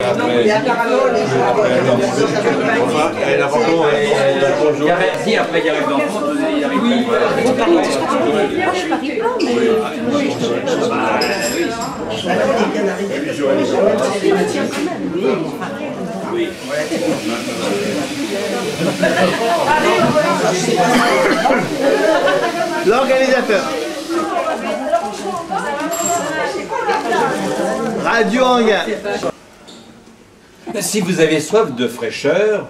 Après, elle a vraiment si après il y arrive l'enfant, il arrive. Oui, je parie pas, mais. Oui. L'organisateur. Radio Hangar. Si vous avez soif de fraîcheur,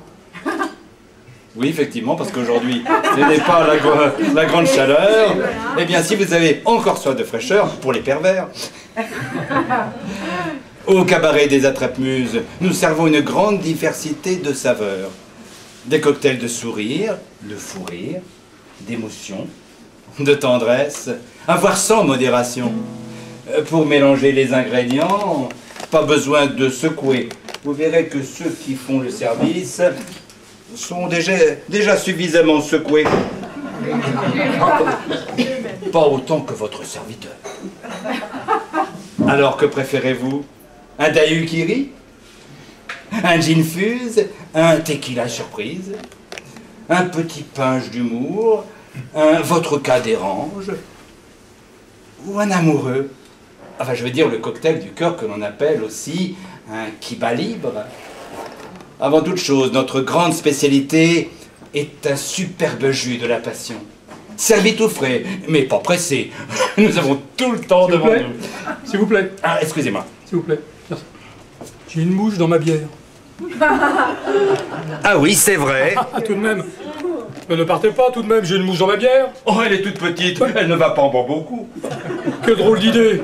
oui effectivement, parce qu'aujourd'hui ce n'est pas la grande chaleur, eh bien si vous avez encore soif de fraîcheur, pour les pervers, au cabaret des Attrape-Muses, nous servons une grande diversité de saveurs. Des cocktails de sourire, de fou rire, d'émotion, de tendresse, à voir sans modération. Pour mélanger les ingrédients, pas besoin de secouer. Vous verrez que ceux qui font le service sont déjà suffisamment secoués. Pas autant que votre serviteur. Alors que préférez-vous? Un daiquiri? Un gin fuse? Un tequila surprise? Un petit punch d'humour? Un votre cas dérange? Ou un amoureux? Enfin, je veux dire le cocktail du cœur que l'on appelle aussi un Cuba libre. Avant toute chose, notre grande spécialité est un superbe jus de la passion. Servi tout frais, mais pas pressé. Nous avons tout le temps devant nous. S'il vous plaît. Ah, excusez-moi. S'il vous plaît. Merci. J'ai une mouche dans ma bière. Ah oui, c'est vrai. Tout de même. Ne partez pas, tout de même, j'ai une mouche dans ma bière. Oh, elle est toute petite, elle ne va pas en boire beaucoup. Que drôle d'idée.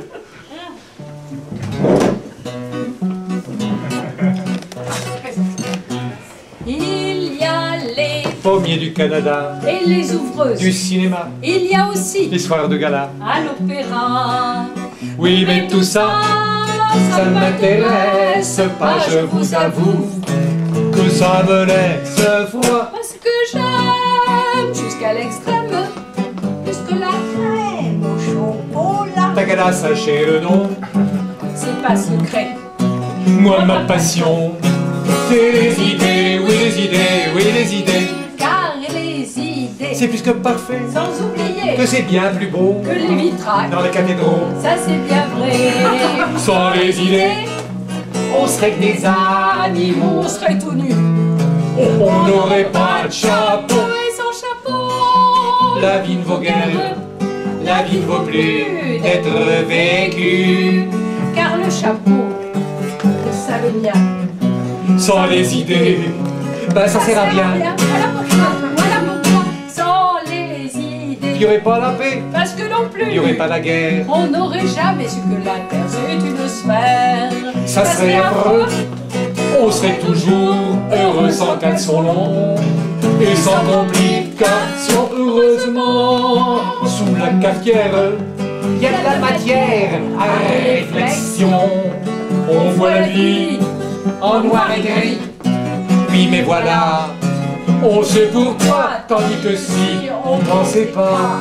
Il y a les Pommiers du Canada, et les ouvreuses. du cinéma, Il y a aussi les soirs de gala. à l'opéra. Oui, mais tout ça, ça ne m'intéresse pas, je vous avoue que ça me laisse froid. Parce que j'aime jusqu'à l'extrême, plus que la crème au chocolat. T'as qu'à la sachez le nom, C'est pas secret. moi ma passion, c'est les idées, oui les idées, oui les idées. Car les idées, C'est plus que parfait, sans oublier que c'est bien plus beau que les vitrailles, dans les cathédraux. ça c'est bien vrai. Sans les idées, on serait que des animaux, On serait tout nus on n'aurait pas de chapeau. et sans chapeau. La vie ne vaut guère, la vie ne vaut plus d'être vécue. Car le chapeau, ça veut bien. Sans les idées, ben ça sert à rien. Voilà pourquoi, sans les Il idées. n'y aurait pas la paix, Parce que non plus, il n'y aurait pas la guerre. on n'aurait jamais su que la Terre c'est une sphère. Ça serait affreux, on serait toujours heureux sans caleçon long et sans complications. Heureusement, sous la cafetière, il y a de la matière à réflexion. On voit la vie en noir et gris. Oui, mais voilà, on sait pourquoi, tandis que si on pensait pas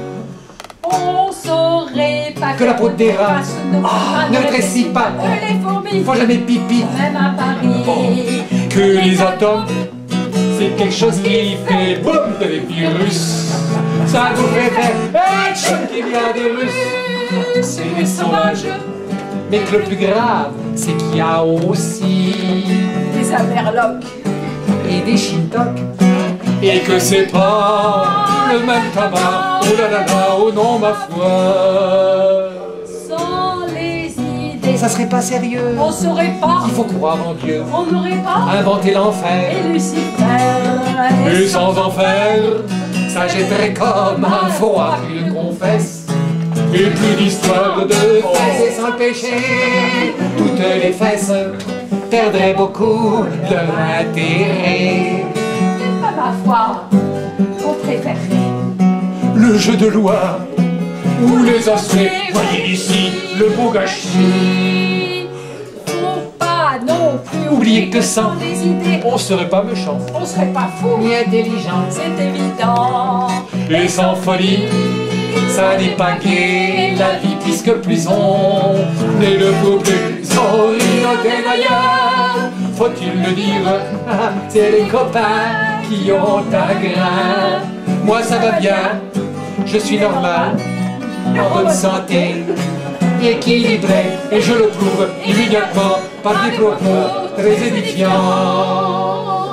On saurait pas que la peau des rats ne rétrécit pas, que les fourmis faut jamais pipi, même à Paris. que les atomes, c'est quelque chose qui fait boum des virus. Ça nous fait faire qu'il y a des Russes, C'est des sauvages, mais que le plus grave, c'est qu'il y a aussi des amerlocs. et des shintok, et que c'est pas le même tabac. Oh là là là, oh non ma foi, Sans les idées, ça serait pas sérieux. on saurait pas, Il faut croire en Dieu, on n'aurait pas. inventer l'enfer. Et Lucifer, Et sans enfer, ça jetterait comme un froid qu'il confesse. Et plus d'histoire de fesses et sans péché, toutes les fesses perdraient beaucoup de leur intérêt. c'est pas ma foi qu'on préférerait. Le jeu de loi ou les aspects, voyez ici le beau gâchis. Faut pas non plus Oubliez que sans les idées, on serait pas méchant, on serait pas fou, ni intelligent, c'est évident. et sans folie, Ça n'est pas gai la vie, puisque plus on est debout, plus on rit d'ailleurs. Faut-il le dire, c'est les copains qui ont un grain. Moi ça va bien, je suis normal, en bonne santé, équilibré, et je le prouve immédiatement par des propos très édifiants.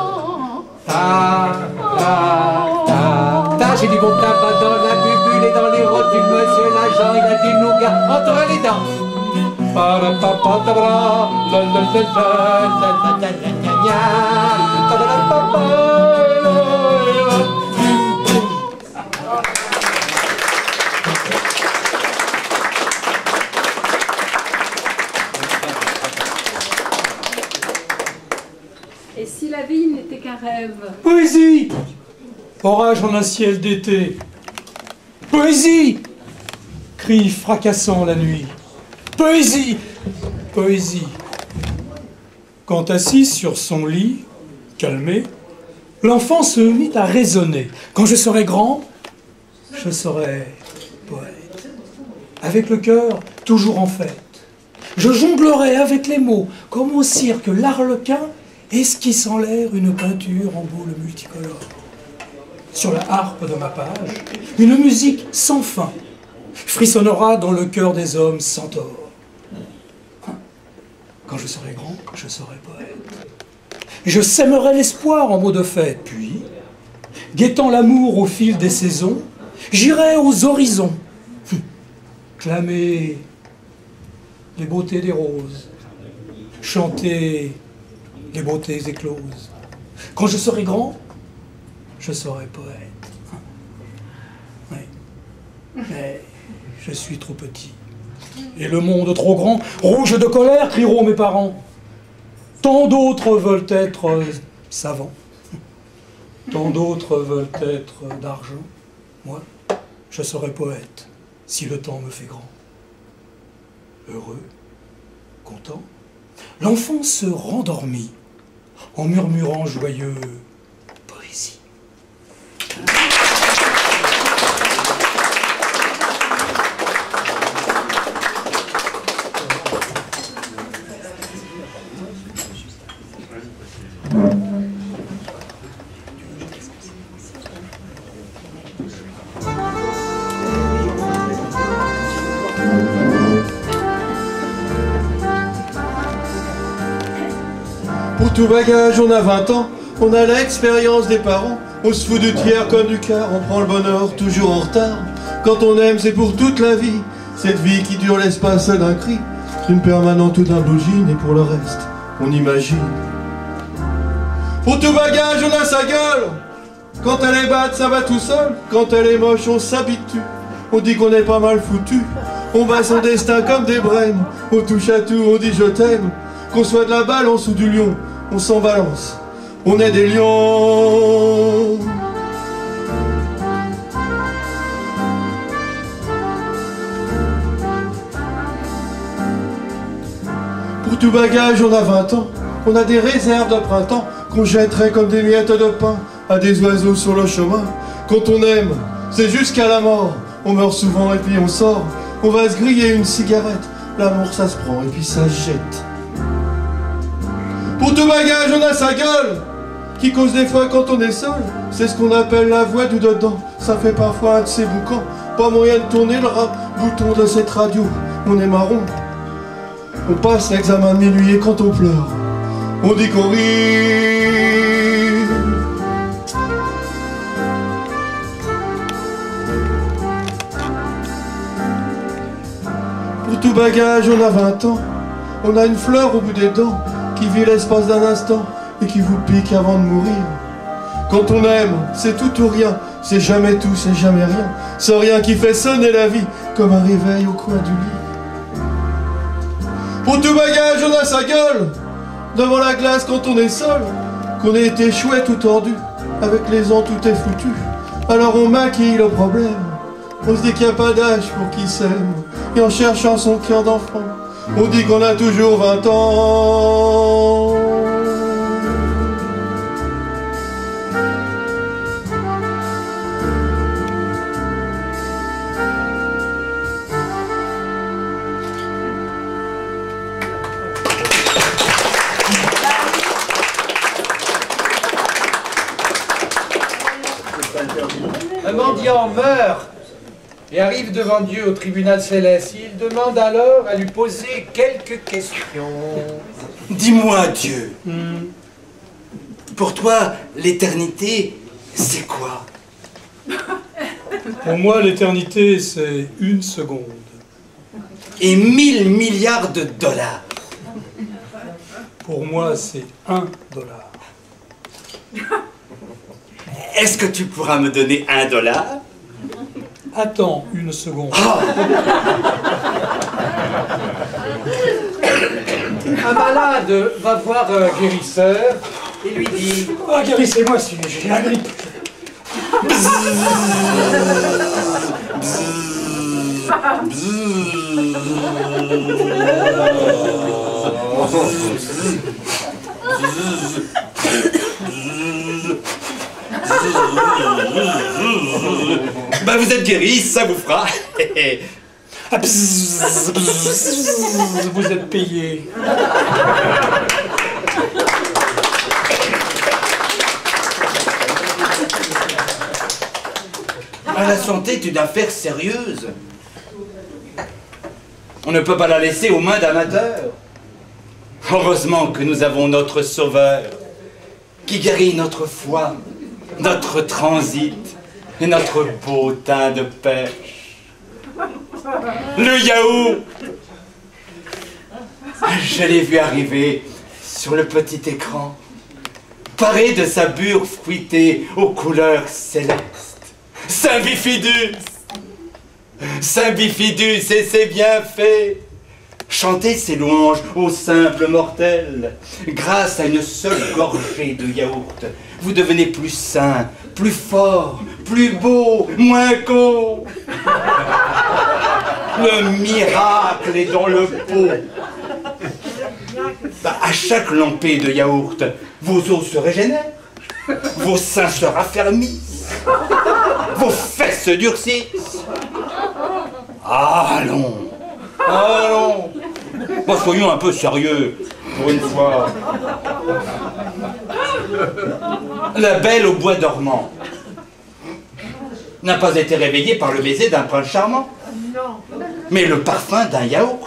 J'ai du bon tabac dans la bubule et dans les rotules, monsieur l'agent, il a du nougat entre les dents. Et si la vie n'était qu'un rêve? Poésie! Orage en un ciel d'été. Poésie! Cris fracassant la nuit. Poésie! Poésie. Quand assise sur son lit, calmé, l'enfant se mit à raisonner. Quand je serai grand, je serai poète. Avec le cœur toujours en fête. Je jonglerai avec les mots, comme au cirque l'arlequin esquisse en l'air une peinture en boule multicolore. Sur la harpe de ma page, une musique sans fin frissonnera dans le cœur des hommes sans tort. Quand je serai grand, je serai poète. Je sèmerai l'espoir en mots de fête, puis, guettant l'amour au fil des saisons, j'irai aux horizons, clamer les beautés des roses, chanter les beautés écloses. Quand je serai grand, je serai poète. Oui. Mais je suis trop petit. Et le monde trop grand, rouge de colère, crieront mes parents. Tant d'autres veulent être savants. Tant d'autres veulent être d'argent. Moi, je serai poète si le temps me fait grand. Heureux, content, l'enfant se rendormit en murmurant joyeux poésie. Pour tout bagage, on a 20 ans, on a l'expérience des parents. On se fout du tiers comme du quart, on prend le bonheur toujours en retard. Quand on aime, c'est pour toute la vie. Cette vie qui dure l'espace d'un cri, une permanente ou d'un blue jean, et pour le reste, on imagine. Pour tout bagage, on a sa gueule. Quand elle est batte, ça va tout seul. Quand elle est moche, on s'habitue. On dit qu'on est pas mal foutu. On bat son destin comme des brèmes. On touche à tout, on dit je t'aime. Qu'on soit de la balance ou du lion, on s'en balance. On est des lions. Pour tout bagage, on a 20 ans. On a des réserves de printemps qu'on jetterait comme des miettes de pain à des oiseaux sur le chemin. Quand on aime, c'est jusqu'à la mort. On meurt souvent et puis on sort. On va se griller une cigarette. L'amour ça se prend et puis ça se jette. Pour tout bagage, on a sa gueule qui cause des fois quand on est seul. C'est ce qu'on appelle la voix du dedans. Ça fait parfois un de ces boucans. Pas moyen de tourner le bouton de cette radio. On est marron. On passe l'examen de minuit et quand on pleure, on dit qu'on rit. Pour tout bagage, on a 20 ans. On a une fleur au bout des dents qui vit l'espace d'un instant et qui vous pique avant de mourir. Quand on aime, c'est tout ou rien. C'est jamais tout, c'est jamais rien. C'est rien qui fait sonner la vie comme un réveil au coin du lit. Pour tout bagage, on a sa gueule devant la glace quand on est seul. Qu'on ait été chouette ou tordu, avec les ans tout est foutu. Alors on maquille le problème. On se dit qu'il n'y a pas d'âge pour qui s'aime. Et en cherchant son cœur d'enfant, on dit qu'on a toujours 20 ans. croyant meurt et arrive devant Dieu au tribunal céleste, il demande alors à lui poser quelques questions. Dis-moi, Dieu, pour toi, l'éternité, c'est quoi? Pour moi, l'éternité, c'est 1 seconde. Et 1000 milliards de dollars. Pour moi, c'est $1. Est-ce que tu pourras me donner $1? Attends 1 seconde. Un malade va voir un guérisseur et lui dit « Ah, guérissez-moi si j'ai la grippe. Ben vous êtes guéri, ça vous fera. Ah, vous êtes payé. La santé est une affaire sérieuse. On ne peut pas la laisser aux mains d'amateurs. Heureusement que nous avons notre Sauveur, qui guérit notre foi, notre transit et notre beau teint de pêche. Le yaourt! Je l'ai vu arriver sur le petit écran, paré de sa bure fruitée aux couleurs célestes. Saint Bifidus! Saint Bifidus et ses bienfaits! Chantez ses louanges aux simples mortels. Grâce à une seule gorgée de yaourt, vous devenez plus sain, plus fort, plus beau, moins con. Le miracle est dans le pot. À chaque lampée de yaourt, vos os se régénèrent, vos seins se raffermissent, vos fesses se durcissent. Allons, allons. Bon, soyons un peu sérieux, pour une fois. La belle au bois dormant n'a pas été réveillée par le baiser d'un prince charmant, mais le parfum d'un yaourt.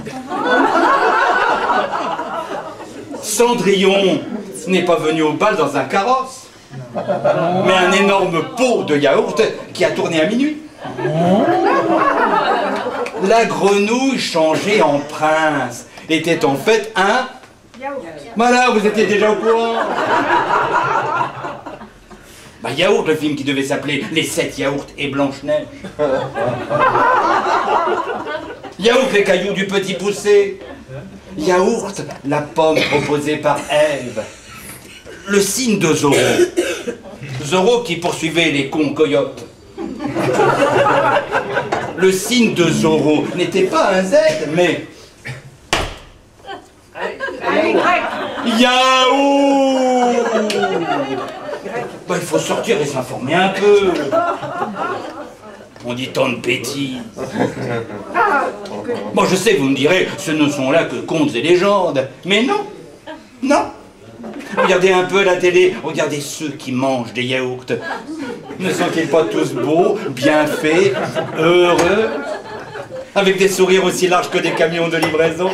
Cendrillon n'est pas venu au bal dans un carrosse, mais un énorme pot de yaourt qui a tourné à minuit. La grenouille changée en prince était en fait un... Voilà, vous étiez déjà au courant. Bah, Yaourt, le film qui devait s'appeler Les 7 yaourts et Blanche-Neige. Yaourt, les cailloux du petit poussé. Yaourt, la pomme proposée par Ève. Le signe de Zorro. Zorro qui poursuivait les cons coyotes. Le signe de Zorro n'était pas un Z, mais... Yaourt! Bah, il faut sortir et s'informer un peu. On dit tant de bêtises. Bon, je sais, vous me direz, ce ne sont là que contes et légendes. Mais non, non. Regardez un peu la télé, regardez ceux qui mangent des yaourts. Ne sont-ils pas tous beaux, bien faits, heureux, avec des sourires aussi larges que des camions de livraison?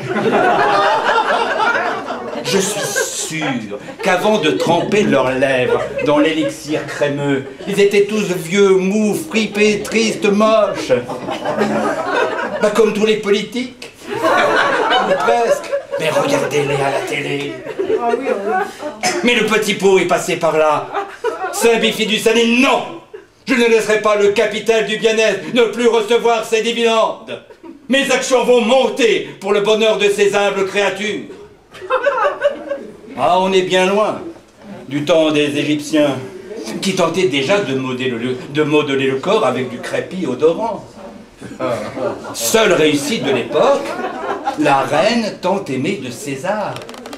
Je suis sûr qu'avant de tremper leurs lèvres dans l'élixir crémeux, ils étaient tous vieux, mous, fripés, tristes, moches. Bah, comme tous les politiques. Presque. Mais regardez-les à la télé. Mais le petit pot est passé par là. Saint Bifidus a dit non. Je ne laisserai pas le capital du bien-être ne plus recevoir ses dividendes. Mes actions vont monter pour le bonheur de ces humbles créatures. Ah, on est bien loin du temps des Égyptiens qui tentaient déjà de modeler le corps avec du crépi odorant. Seule réussite de l'époque, la reine tant aimée de César.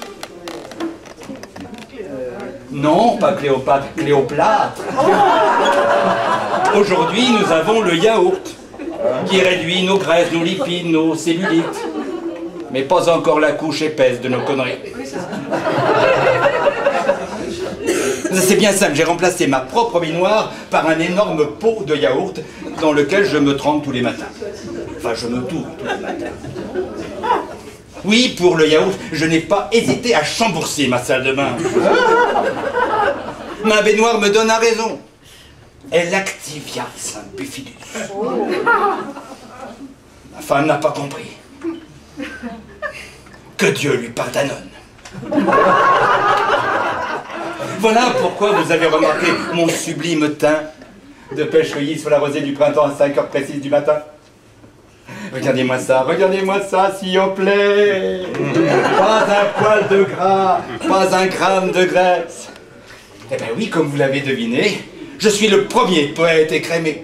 Non, pas Cléopâtre, Cléoplâtre. Aujourd'hui, nous avons le yaourt qui réduit nos graisses, nos lipides, nos cellulites. Mais pas encore la couche épaisse de nos conneries. C'est bien simple, j'ai remplacé ma propre baignoire par un énorme pot de yaourt dans lequel je me trempe tous les matins. Enfin, je me tourne tous les matins. Oui, pour le yaourt, je n'ai pas hésité à chambourser ma salle de bain. Ma baignoire me donne raison. Elle activias bifidus. Ma femme n'a pas compris. Que Dieu lui pardonne. Voilà pourquoi vous avez remarqué mon sublime teint de pêche cueillie sur la rosée du printemps à 5 heures précises du matin. Regardez-moi ça, s'il vous plaît. Pas un poil de gras, pas un gramme de graisse. Eh bien oui, comme vous l'avez deviné, je suis le premier poète écrémé.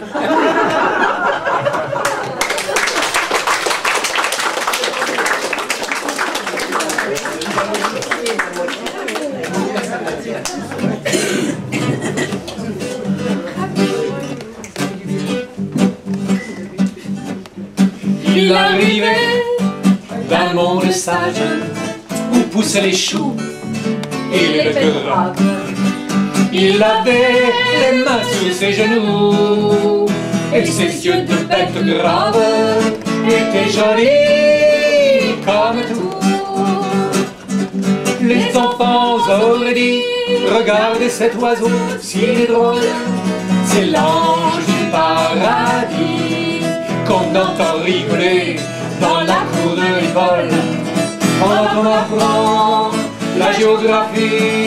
Il arrivait d'un monde sage où poussaient les choux et les betteraves. Il avait les mains sur ses genoux et ses yeux de bête grave étaient jolis comme tout. Les enfants auraient dit, regardez cet oiseau, s'il est drôle, c'est l'ange du paradis qu'on entend rigoler dans la cour de l'école quand on apprend la géographie.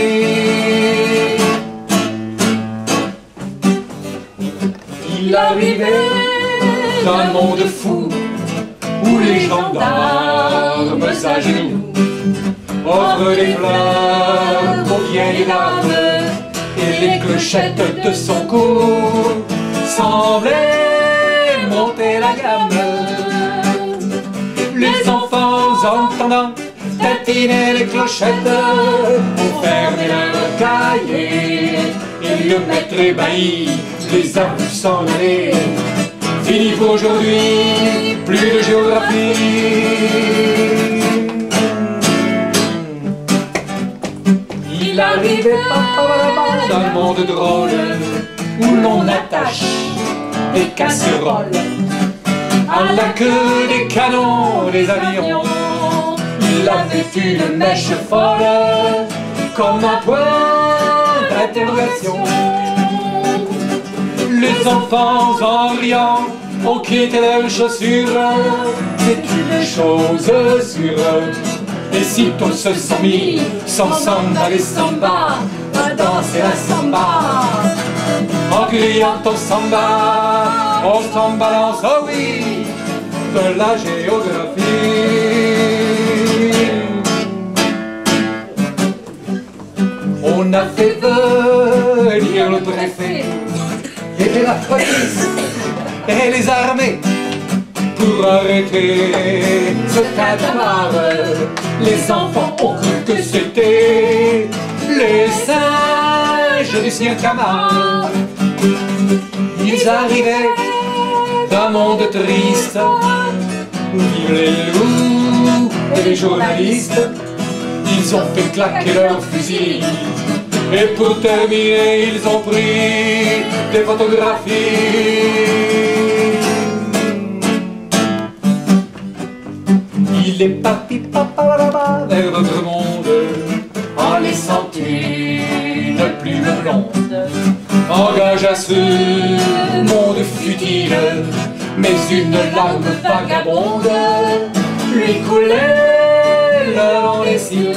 Il arrivait d'un monde fou où les gendarmes à genoux offrent des fleurs aux vieilles larmes et les clochettes de son cou semblaient monter la gamme. Les enfants entendant tatiner les clochettes ont fermé leur cahier et le maître ébahi les a vus s'en aller. Fini pour aujourd'hui, plus de géographie. Il arrivait d'un monde drôle où l'on attache des casseroles à la queue des canons des avions. Il avait une mèche folle comme un point d'interrogation. Les enfants en riant ont quitté leurs chaussures, c'est une chose sûre. Et si on se sent mis sans samba et samba, à danser la samba, en criant ton samba, on s'en balance, oh oui, de la géographie. On a fait venir le préfet et la police et les armées pour arrêter ce calamar. Les enfants ont cru que c'était les singes du cirque Camar. Ils arrivaient d'un monde triste où vivent les loups et les journalistes. Ils ont fait claquer leurs fusils et pour terminer ils ont pris des photographies. Il est parti vers notre monde en laissant une plume blonde. Engage à ce monde futile, mais une larme vagabonde lui coulait le long des cils.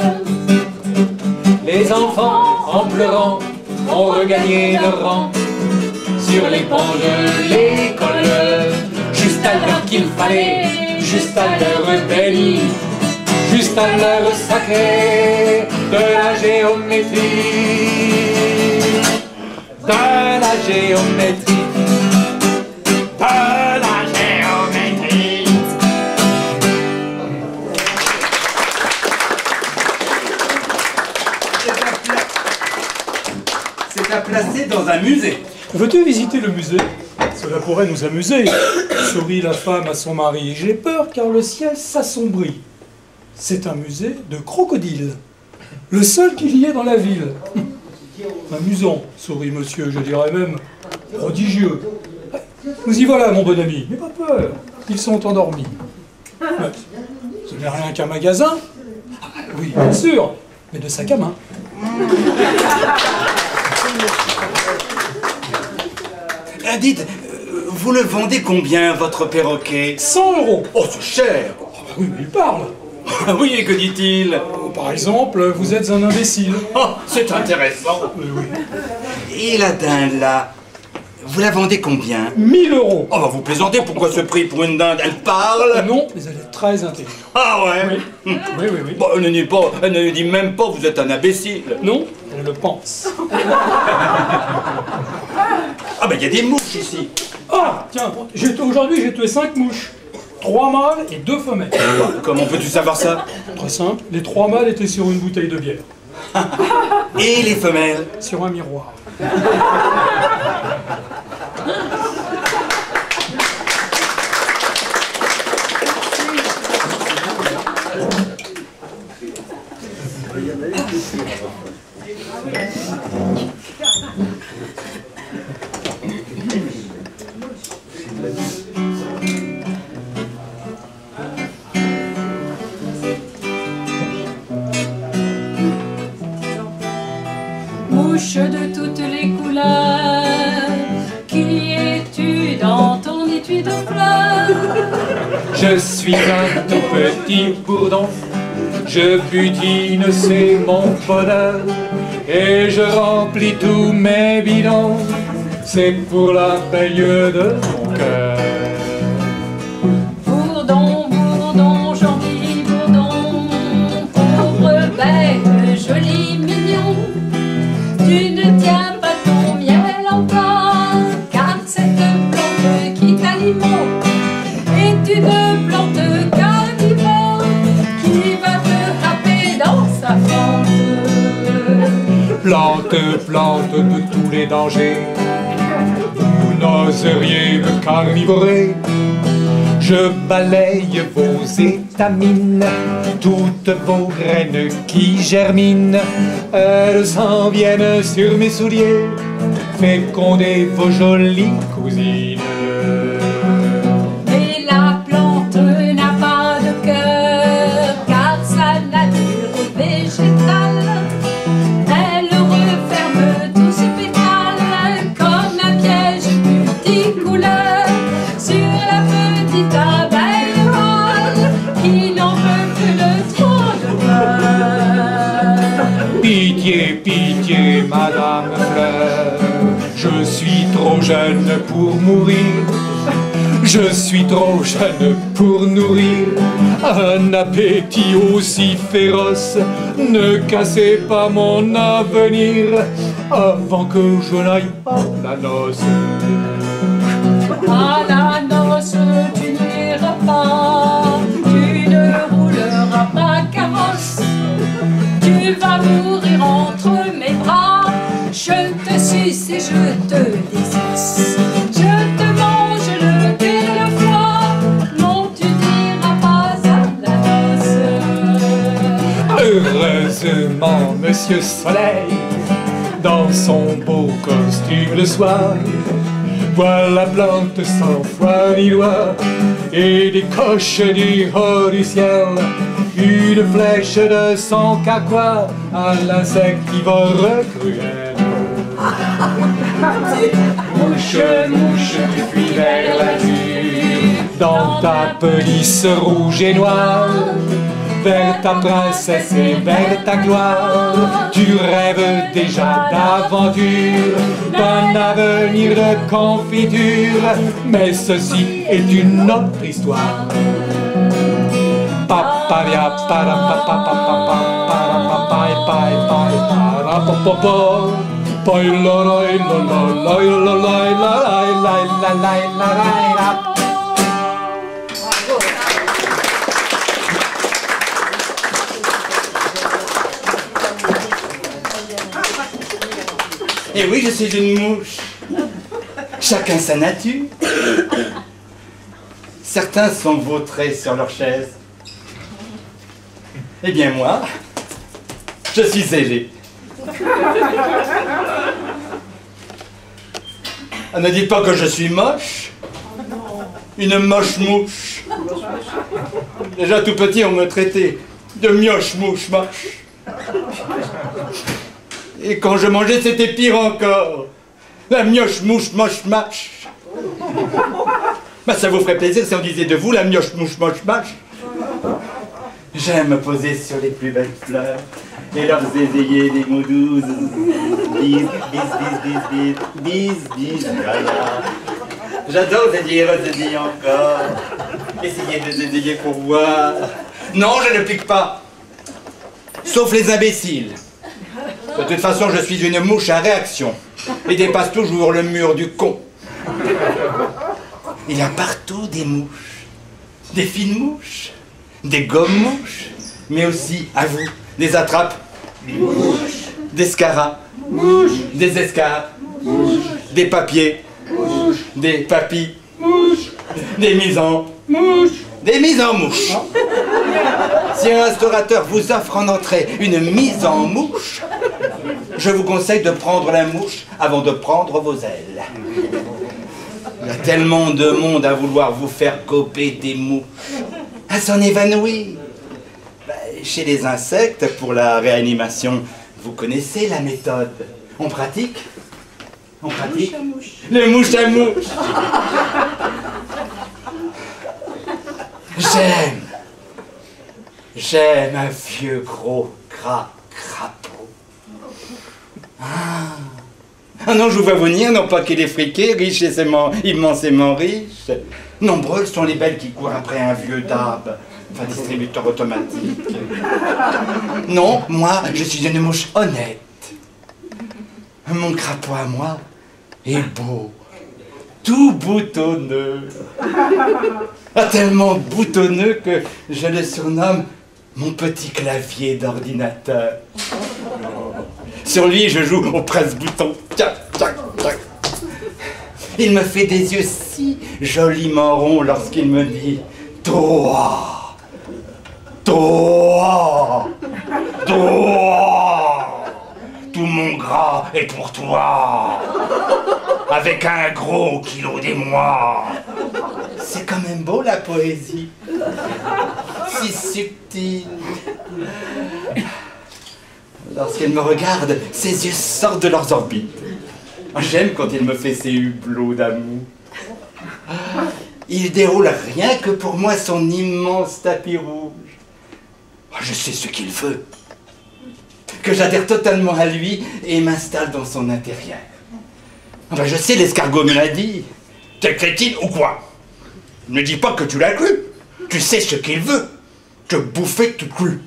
Les enfants, en pleurant, ont regagné leur rang sur les bancs de l'école, juste à l'heure qu'il fallait, juste à l'heure bénie, juste à l'heure sacrée de la géométrie. De la géométrie. De la géométrie. C'est à placer dans un musée. Veux-tu visiter le musée? Cela pourrait nous amuser. Sourit la femme à son mari. J'ai peur car le ciel s'assombrit. C'est un musée de crocodiles. Le seul qu'il y ait dans la ville. Amusant, sourit monsieur, je dirais même prodigieux. Nous y voilà, mon bon ami, mais pas peur, ils sont endormis. Mais ce n'est rien qu'un magasin. Ah, oui, bien sûr, mais de sac à main. Dites, vous le vendez combien, votre perroquet? 100 €. Oh, c'est cher. Ah bah oui, mais il parle. Ah oui, et que dit-il? Par exemple, vous êtes un imbécile. Oh, c'est intéressant. Oui. Et la dinde, là, vous la vendez combien? 1000 €. Oh, bah vous plaisantez, pourquoi ce prix pour une dinde? Elle parle? Non, mais elle est très intelligente. Ah ouais? Oui, oui. Bon, elle ne dit même pas, vous êtes un imbécile. Non, elle le pense. Ah bah il y a des mouches ici. Ah, tiens, aujourd'hui j'ai tué 5 mouches. 3 mâles et 2 femelles. Comment peux-tu savoir ça? Très simple, les 3 mâles étaient sur une bouteille de bière. Et les femelles? Sur un miroir. Mouche de toutes les couleurs, qui es-tu dans ton étui de fleurs? Je suis un tout petit bourdon, je butine, c'est mon bonheur, et je remplis tous mes bidons, c'est pour la paye de mon cœur. Bourdon, bourdon, gentil bourdon, pauvre bête, joli mignon, tu ne tiens pas ton miel encore, car cette plante qui t'alimente est une plante carnivore qui va te happer dans sa fente. Plante de tous les dangers, vous n'oseriez me carnivorer. Je balaye vos étamines, toutes vos graines qui germinent. Elles s'en viennent sur mes souliers, féconder vos jolies cousines. Mais la plante n'a pas de cœur, car sa nature est végétale. Elle referme tous ses pétales comme un piège multicouleur sur la petite abeille râle qui n'en veut plus le trop de peur. Pitié, pitié, Madame Fleur, je suis trop jeune pour mourir. Je suis trop jeune pour nourrir un appétit aussi féroce. Ne cassez pas mon avenir avant que je n'aille à la noce. À la noce, tu n'iras pas, tu ne rouleras pas carrosse. Tu vas mourir entre mes bras, je te suce et je te désuce. Je te mange le cul et le foie, non tu n'iras pas à la noce. Heureusement, Monsieur Soleil, dans son beau costume le soir, voit la plante sans foi ni loi et décoche du haut du ciel une flèche de son caquois à l'insectivore cruel. Mouche, mouche, tu fuis vers la nature dans ta pelisse rouge et noire, vers ta princesse et vers ta gloire. Tu rêves déjà d'aventure, d'un avenir de confiture, mais ceci est une autre histoire. Paparia, para papa papa para papa para papa para la la la la la la la. Et oui, je suis une mouche. Chacun sa nature. Certains sont vautrés sur leur chaise. Eh bien moi, je suis ailé. Ah, ne dites pas que je suis moche. Une moche mouche. Déjà tout petit, on me traitait de mioche mouche moche. Et quand je mangeais, c'était pire encore. La mioche mouche moche mâche. Bah, ça vous ferait plaisir si on disait de vous la mioche mouche moche mâche. J'aime me poser sur les plus belles fleurs et leur éveiller des mots doux. Bis, bis, bis, bis, bis, bis, bis, voilà. J'adore zéziller encore. Essayez de zéziller pour voir. Non, je ne pique pas. Sauf les imbéciles. De toute façon, je suis une mouche à réaction et dépasse toujours le mur du con. Il y a partout des mouches, des fines mouches, des gommes-mouches, mais aussi, à vous, des attrapes, mouches, des scarabs, mouches, des escarres, mouches, des papiers, mouches, des papilles, mouches, des mises en mouche, des mises en mouche. Si un restaurateur vous offre en entrée une mise en mouche, je vous conseille de prendre la mouche avant de prendre vos ailes. Il y a tellement de monde à vouloir vous faire gober des mouches. À s'en évanouir. Chez les insectes, pour la réanimation, vous connaissez la méthode. On pratique? On pratique? Le mouche à mouche. J'aime un vieux gros crapaud. Ah non, je vous vois venir, non pas qu'il est friqué, riche et immensément riche. Nombreuses sont les belles qui courent après un vieux dab, enfin distributeur automatique. Non, moi, je suis une mouche honnête. Mon crapaud à moi est beau, tout boutonneux. Ah, tellement boutonneux que je le surnomme mon petit clavier d'ordinateur. Sur lui, je joue au presse-bouton. Tchac, tchac, tchac. Il me fait des yeux si joliment ronds lorsqu'il me dit « Toi, toi, toi, tout mon gras est pour toi, avec un gros kilo d'émoi. » C'est quand même beau la poésie, si subtile. Lorsqu'elle me regarde, ses yeux sortent de leurs orbites. J'aime quand il me fait ses hublots d'amour. Il déroule rien que pour moi son immense tapis rouge. Je sais ce qu'il veut. Que j'adhère totalement à lui et m'installe dans son intérieur. Je sais, l'escargot me l'a dit. T'es crétine ou quoi? Ne dis pas que tu l'as cru. Tu sais ce qu'il veut. Te bouffer tout cru.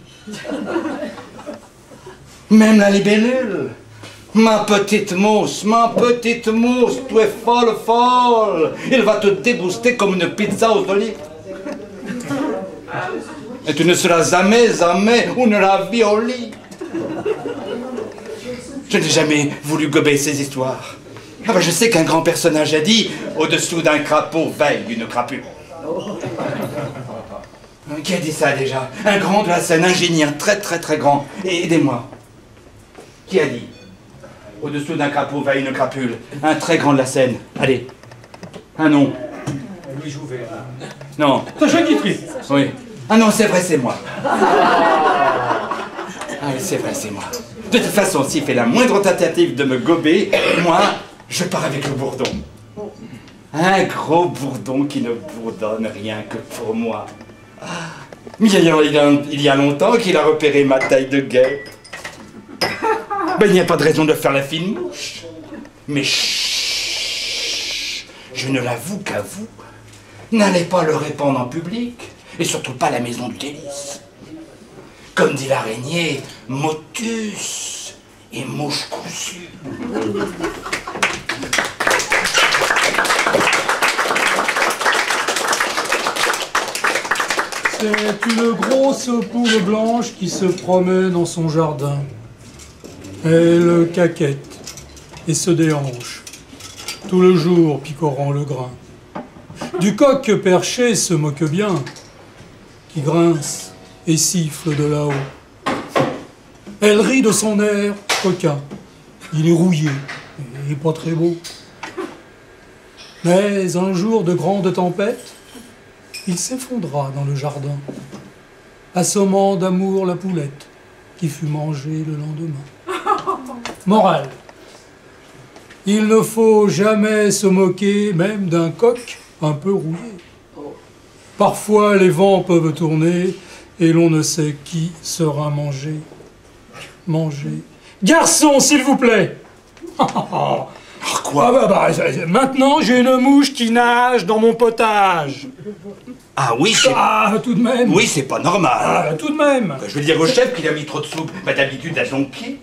Même la libellule. Ma petite mousse, tu es folle, folle. Il va te débooster comme une pizza aux olives. Et tu ne seras jamais une ravioli. Je n'ai jamais voulu gober ces histoires. Je sais qu'un grand personnage a dit, au-dessous d'un crapaud veille une crapule. Qui a dit ça déjà? Un grand de la scène, un génie, un très très très grand. Et aidez-moi. Qui a dit? Au-dessous d'un crapaud veille une crapule. Un très grand de la scène. Allez. Un nom. Louis Jouvet. Non. Sacha Guitry. Oui. Ah non, c'est vrai, c'est moi. Ah oui, c'est vrai, c'est moi. De toute façon, s'il fait la moindre tentative de me gober, moi, je pars avec le bourdon. Un gros bourdon qui ne bourdonne rien que pour moi. Mais il y a longtemps qu'il a repéré ma taille de guêpe. Il n'y a pas de raison de faire la fine mouche. Mais chut, je ne l'avoue qu'à vous. N'allez pas le répandre en public, et surtout pas à la maison du délice. Comme dit l'araignée, motus et mouche coussue. C'est une grosse poule blanche qui se promène dans son jardin. Elle caquette et se déhanche, tout le jour picorant le grain. Du coq perché se moque bien, qui grince et siffle de là-haut. Elle rit de son air coquin. Il est rouillé et pas très beau. Mais un jour de grande tempête, il s'effondra dans le jardin, assommant d'amour la poulette qui fut mangée le lendemain. Morale. Il ne faut jamais se moquer même d'un coq un peu rouillé. Parfois les vents peuvent tourner et l'on ne sait qui sera mangé. Mangé. Garçon, s'il vous plaît. Quoi? Maintenant, j'ai une mouche qui nage dans mon potage. Ah oui, c'est... Ah, tout de même. Oui, c'est pas normal. Ah, tout de même. Je vais dire au chef qu'il a mis trop de soupe. Bah d'habitude, à son pied.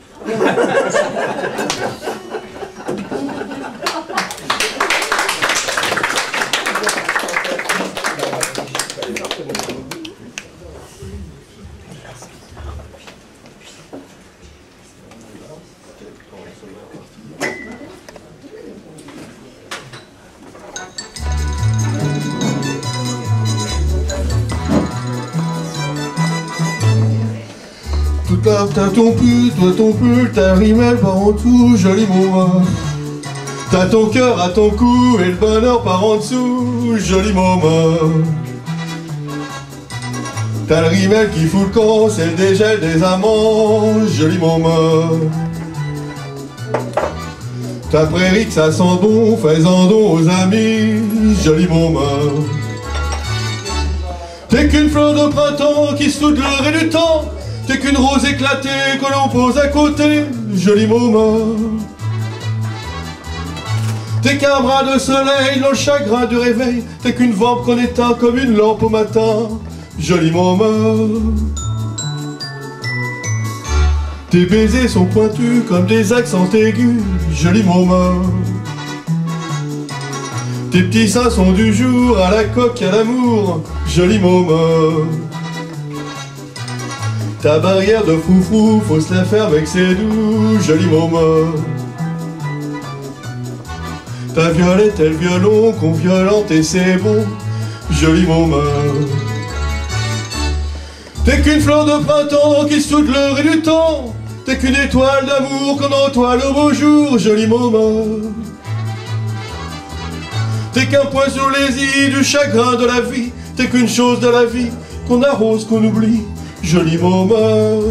T'as ton pull, ta rimel par en dessous, joli moment. T'as ton cœur à ton cou et le bonheur par en dessous, joli moment. T'as le rimel qui fout le camp, c'est le dégel des amants, joli moment. Ta prairie que ça sent bon, fais-en don aux amis, joli moment. T'es qu'une fleur de printemps qui se fout de l'heure et du temps. T'es qu'une rose éclatée que l'on pose à côté, joli moment. T'es qu'un bras de soleil dans le chagrin du réveil. T'es qu'une vampe qu'on éteint comme une lampe au matin, joli moment. Tes baisers sont pointus comme des accents aigus, joli moment. Tes petits seins sont du jour à la coque à l'amour, joli moment. Ta barrière de froufrou, faut se la faire avec ses doux, joli moment. Ta violette et le violon qu'on violente et c'est bon, joli moment. T'es qu'une fleur de printemps qui se fout de l'heure et du temps. T'es qu'une étoile d'amour qu'on entoile au beau jour, joli moment. T'es qu'un point sur les îles du chagrin de la vie. T'es qu'une chose de la vie qu'on arrose, qu'on oublie, joli moment.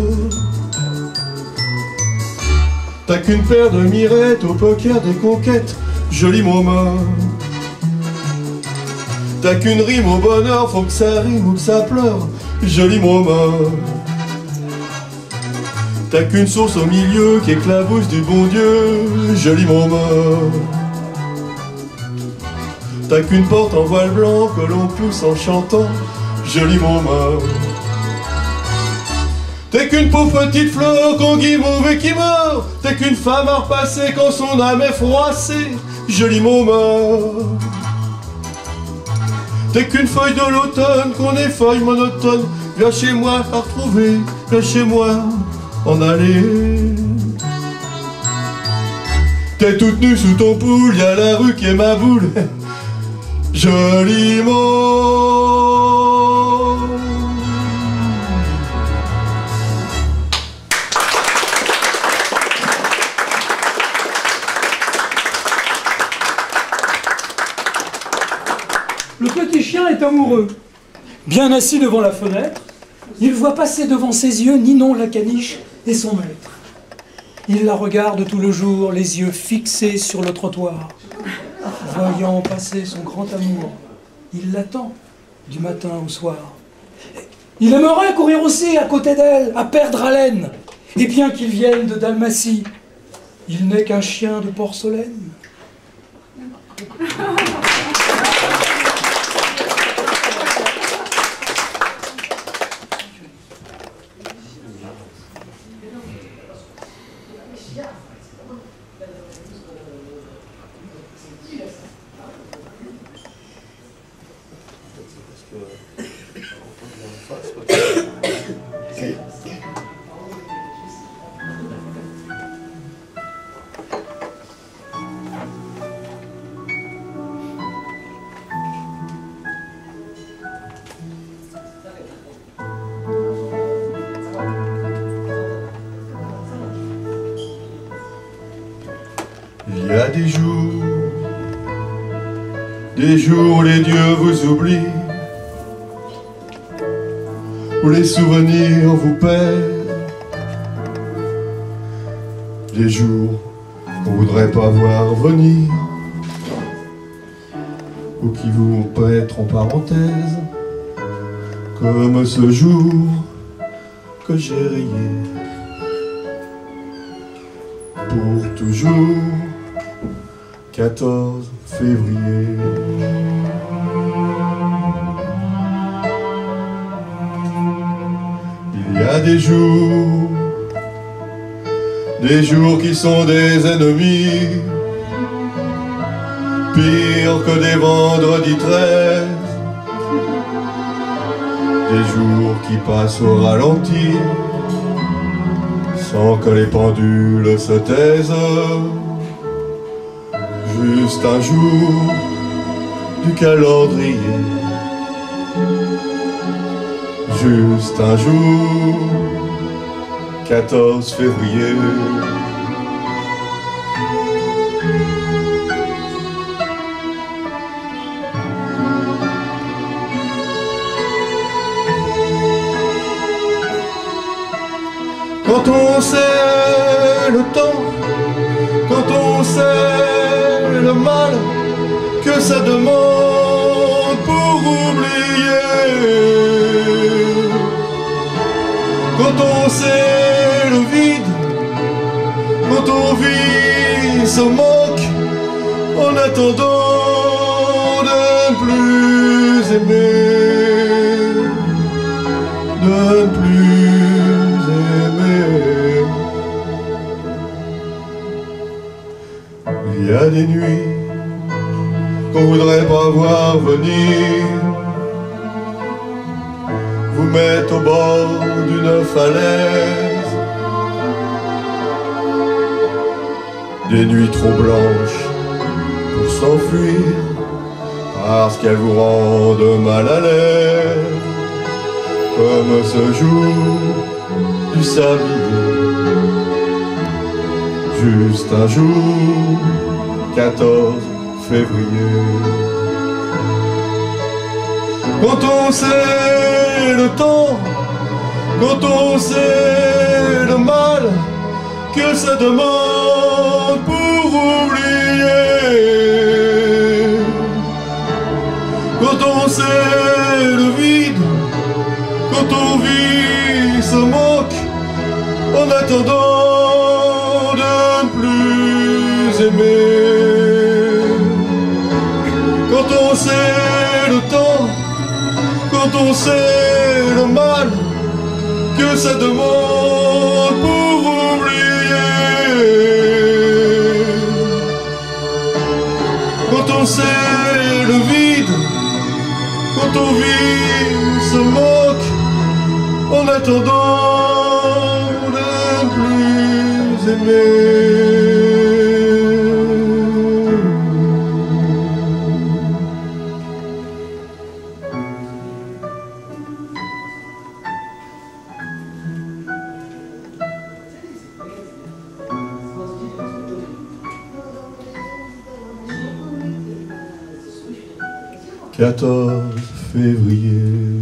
T'as qu'une paire de mirettes au poker des conquêtes, joli moment. T'as qu'une rime au bonheur, faut que ça rime ou que ça pleure, joli moment. T'as qu'une source au milieu qui éclabousse du bon Dieu, joli moment. T'as qu'une porte en voile blanc que l'on pousse en chantant, joli moment. T'es qu'une pauvre petite fleur qu'on guimauve et qui meurt. T'es qu'une femme à repasser quand son âme est froissée, joli moment. T'es qu'une feuille de l'automne qu'on effeuille monotone. Viens chez moi la retrouver, viens chez moi en aller. T'es toute nue sous ton poule, y'a la rue qui est ma boule, joliment. Le petit chien est amoureux. Bien assis devant la fenêtre, il voit passer devant ses yeux Ninon la caniche et son maître. Il la regarde tout le jour, les yeux fixés sur le trottoir. Voyant passer son grand amour, il l'attend du matin au soir. Il aimerait courir aussi à côté d'elle, à perdre haleine. Et bien qu'il vienne de Dalmatie, il n'est qu'un chien de porcelaine. Il y a des jours où les dieux vous oublient, où les souvenirs vous perdent, des jours qu'on voudrait pas voir venir, ou qui vont pas être en parenthèse, comme ce jour que j'ai rayé pour toujours, 14 février. Il y a des jours qui sont des ennemis, pire que des vendredis 13, des jours qui passent au ralenti, sans que les pendules se taisent, juste un jour du calendrier, juste un jour, 14 février. Quand on sait le temps, quand on sait le mal que ça demande pour oublier, quand on sait le vide, quand on vit ce manque en attendant de ne plus aimer, de ne plus aimer. Il y a des nuits qu'on voudrait pas voir venir, vous mettre au bord d'une falaise, des nuits trop blanches pour s'enfuir, parce qu'elles vous rendent mal à l'aise, comme ce jour du sablier, juste un jour, 14 février. Quand on sait le temps, quand on sait le mal que ça demande pour oublier, quand on sait le vide, quand on vit ce manque en attendant de ne plus aimer, quand on sait le temps, quand on sait le mal que ça demande pour oublier, quand on sait le vide, quand on vit ce manque en attendant de ne plus aimer. « 14 février ».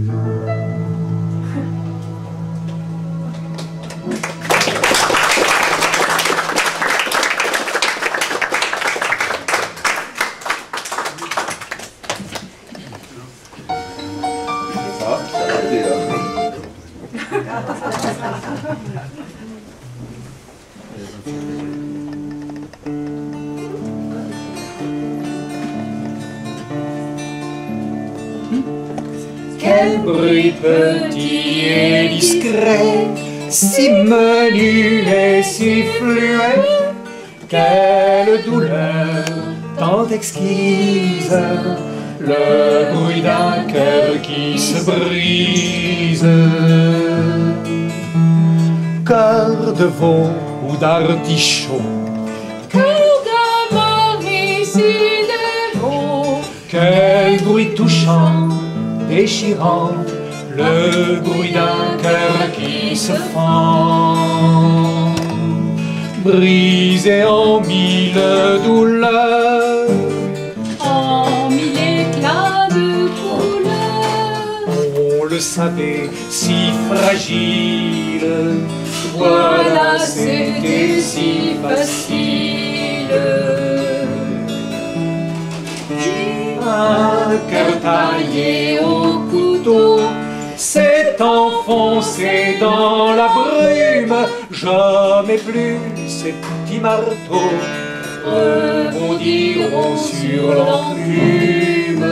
Quel bruit petit et discret, si menu et si fluet, quelle douleur tant exquise, le bruit d'un cœur qui se brise. Cœur de veau ou d'artichaut, Cœur de Marie si dévot, quel bruit touchant, déchirant, le bruit d'un cœur qui se fend. brisé en mille douleurs, en mille éclats de couleurs. on le savait si fragile, Voilà, c'était si facile. Un cœur taillé au couteau s'est enfoncé dans la brume. Jamais plus ces petits marteaux rebondiront sur l'enclume.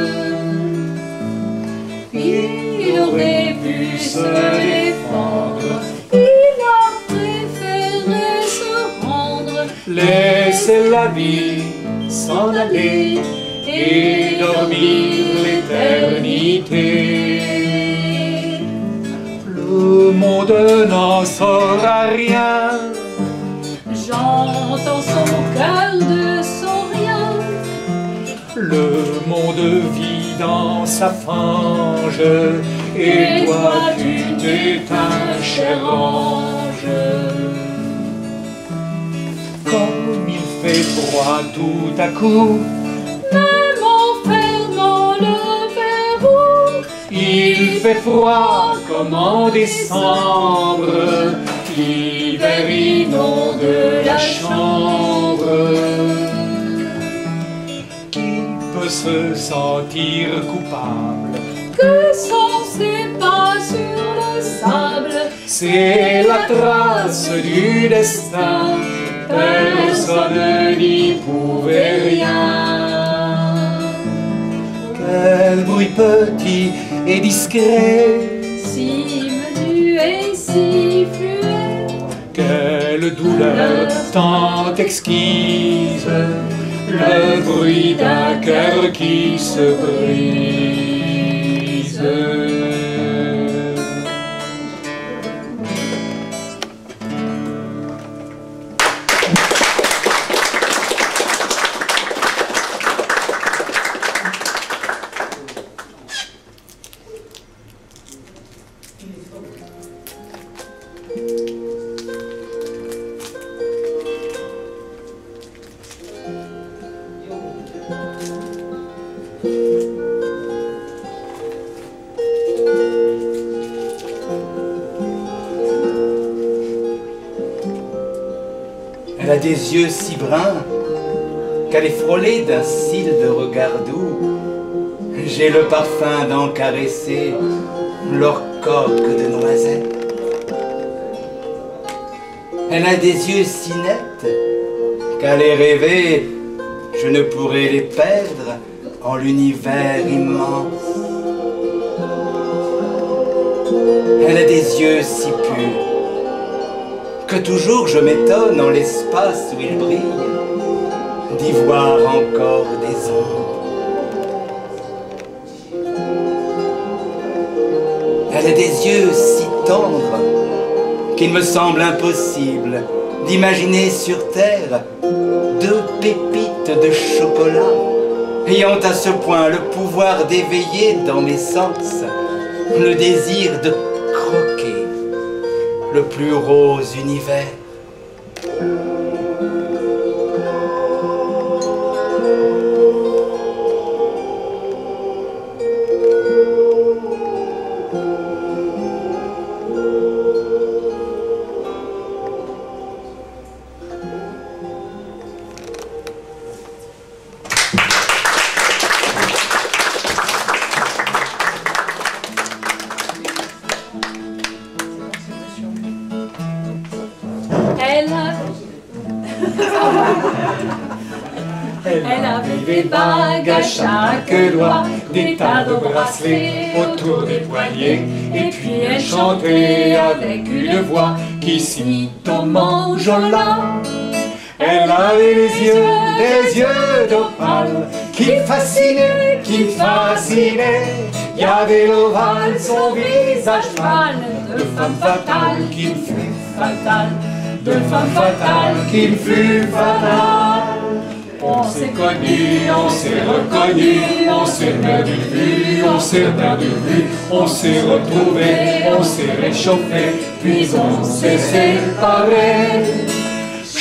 Il aurait pu se défendre, il a préféré se rendre, Laisser la vie s'en aller et dormir l'éternité. Le monde n'en saura rien, j'entends son cœur de son rien. le monde vit dans sa fange, et toi tu t'éteins, cher ange. Comme il fait froid tout à coup, Même en fermant le verrou, il fait froid comme en décembre, l'hiver inonde la chambre. Qui peut se sentir coupable? que sont ses pas sur le sable. C'est la trace du destin, personne n'y pouvait rien. Quel bruit petit et discret, Si menu et si fluet, quelle douleur tant exquise, le bruit d'un cœur qui se brise. Elle a des yeux si bruns qu'elle est frôlée d'un cil de regard doux. J'ai le parfum d'en caresser leur coque de noisette. Elle a des yeux si nets qu'à les rêver, je ne pourrais les perdre en l'univers immense. Elle a des yeux si purs que toujours je m'étonne en l'espace où il brille d'y voir encore des ombres. Elle a des yeux si tendres qu'il me semble impossible d'imaginer sur terre deux pépites de chocolat ayant à ce point le pouvoir d'éveiller dans mes sens le désir de croquer le plus rose univers. Elle avait des bagues à chaque doigt, des tas de bracelets autour des poignets, et puis elle chantait avec une voix qui cite au manjola. Elle avait des yeux d'opale qui me fascinaient, Il y avait l'ovale, son visage pâle, de femme fatale qui me fut fatale, de femme fatale qui me fut fatale. On s'est connus, on s'est reconnus, on s'est perdu de vue, on s'est perdu de vue, on s'est retrouvés, on s'est réchauffés, puis on s'est séparés.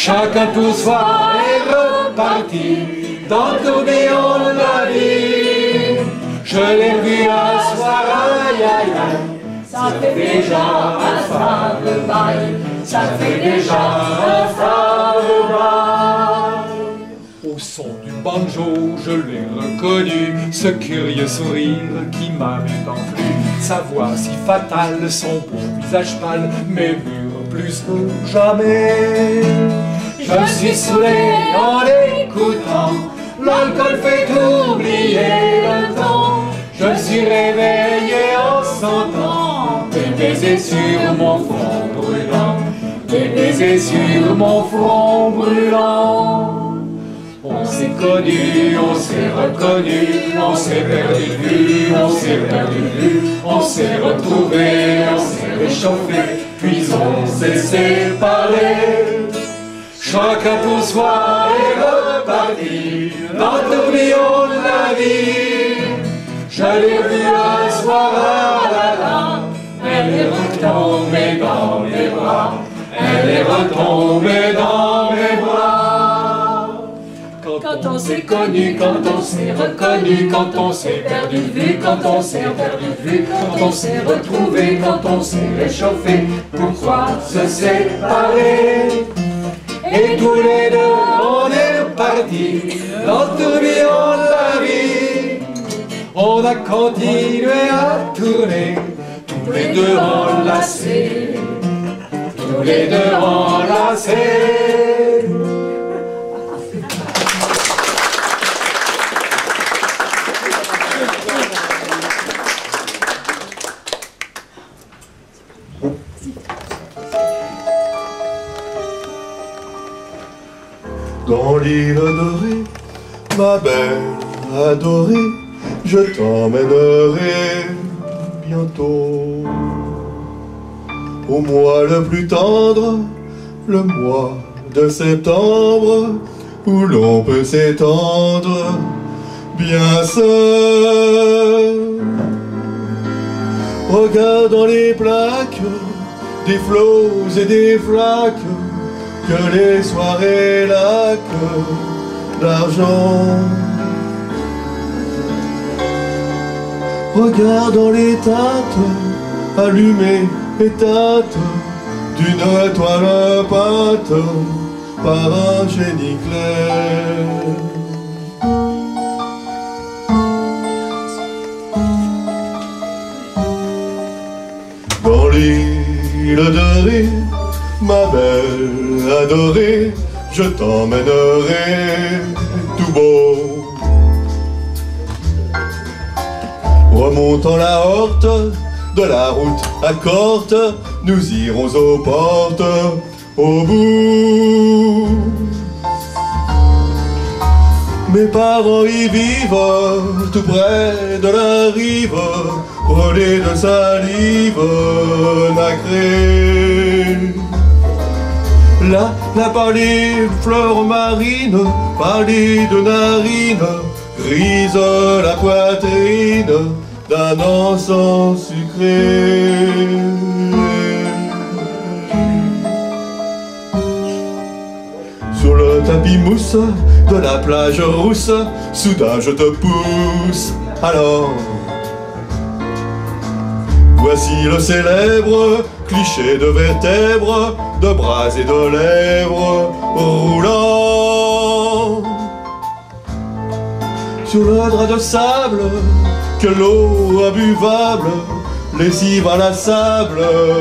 chacun pour soi est reparti dans le tourbillon de la vie. Je l'ai vu un soir, aïe aïe aïe, ça fait déjà un phare de bail, ça fait déjà un phare de bail. Au son du banjo, je l'ai reconnu, ce curieux sourire qui m'avait tant plu, sa voix si fatale, son beau visage pâle, mes murs plus que jamais. Je me suis saoulé en l'écoutant, l'alcool fait oublier le temps. Je me suis réveillé en sentant des baisers sur mon front brûlant, des baisers sur mon front brûlant. On s'est connus, on s'est reconnus, on s'est perdu de vue, on s'est perdu de vue, on s'est retrouvés, on s'est réchauffés, puis on s'est séparés. Chacun pour soi est reparti dans le tourbillon de la vie. Je l'ai vu un soir, ah là là, elle est retombée dans mes bras, elle est retombée dans mes bras. Quand on s'est connu, quand on s'est reconnu, quand on s'est perdu de vue, quand on s'est perdu de vue, quand on s'est retrouvé, quand on s'est réchauffé, pourquoi se séparer? Et tous les deux, on est repartis dans le tourbillon de la vie. On a continué à tourner, tous les deux enlacés, tous les deux enlacés. Dans l'île dorée, ma belle adorée, je t'emmènerai bientôt. Au mois le plus tendre, le mois de septembre, où l'on peut s'étendre bien seul. Regarde dans les plaques des flots et des flaques, que les soirées laques d'argent. Regarde dans les teintes allumées, éteintes d'une toile peinte par un génie clair. Dans l'île de rire, ma belle adorée, je t'emmènerai tout beau. Remontant la horte, de la route à Corte, nous irons aux portes, au bout. Mes parents y vivent, tout près de la rive, brûlés de salive nacrée. Là, la pâlie fleur marine, pâlie de narine, grise la poitrine d'un encens sucré. Sur le tapis mousse de la plage rousse, soudain je te pousse, alors voici le célèbre cliché de vertèbres, de bras et de lèvres roulant sur le drap de sable que l'eau imbuvable, lessive à la sable,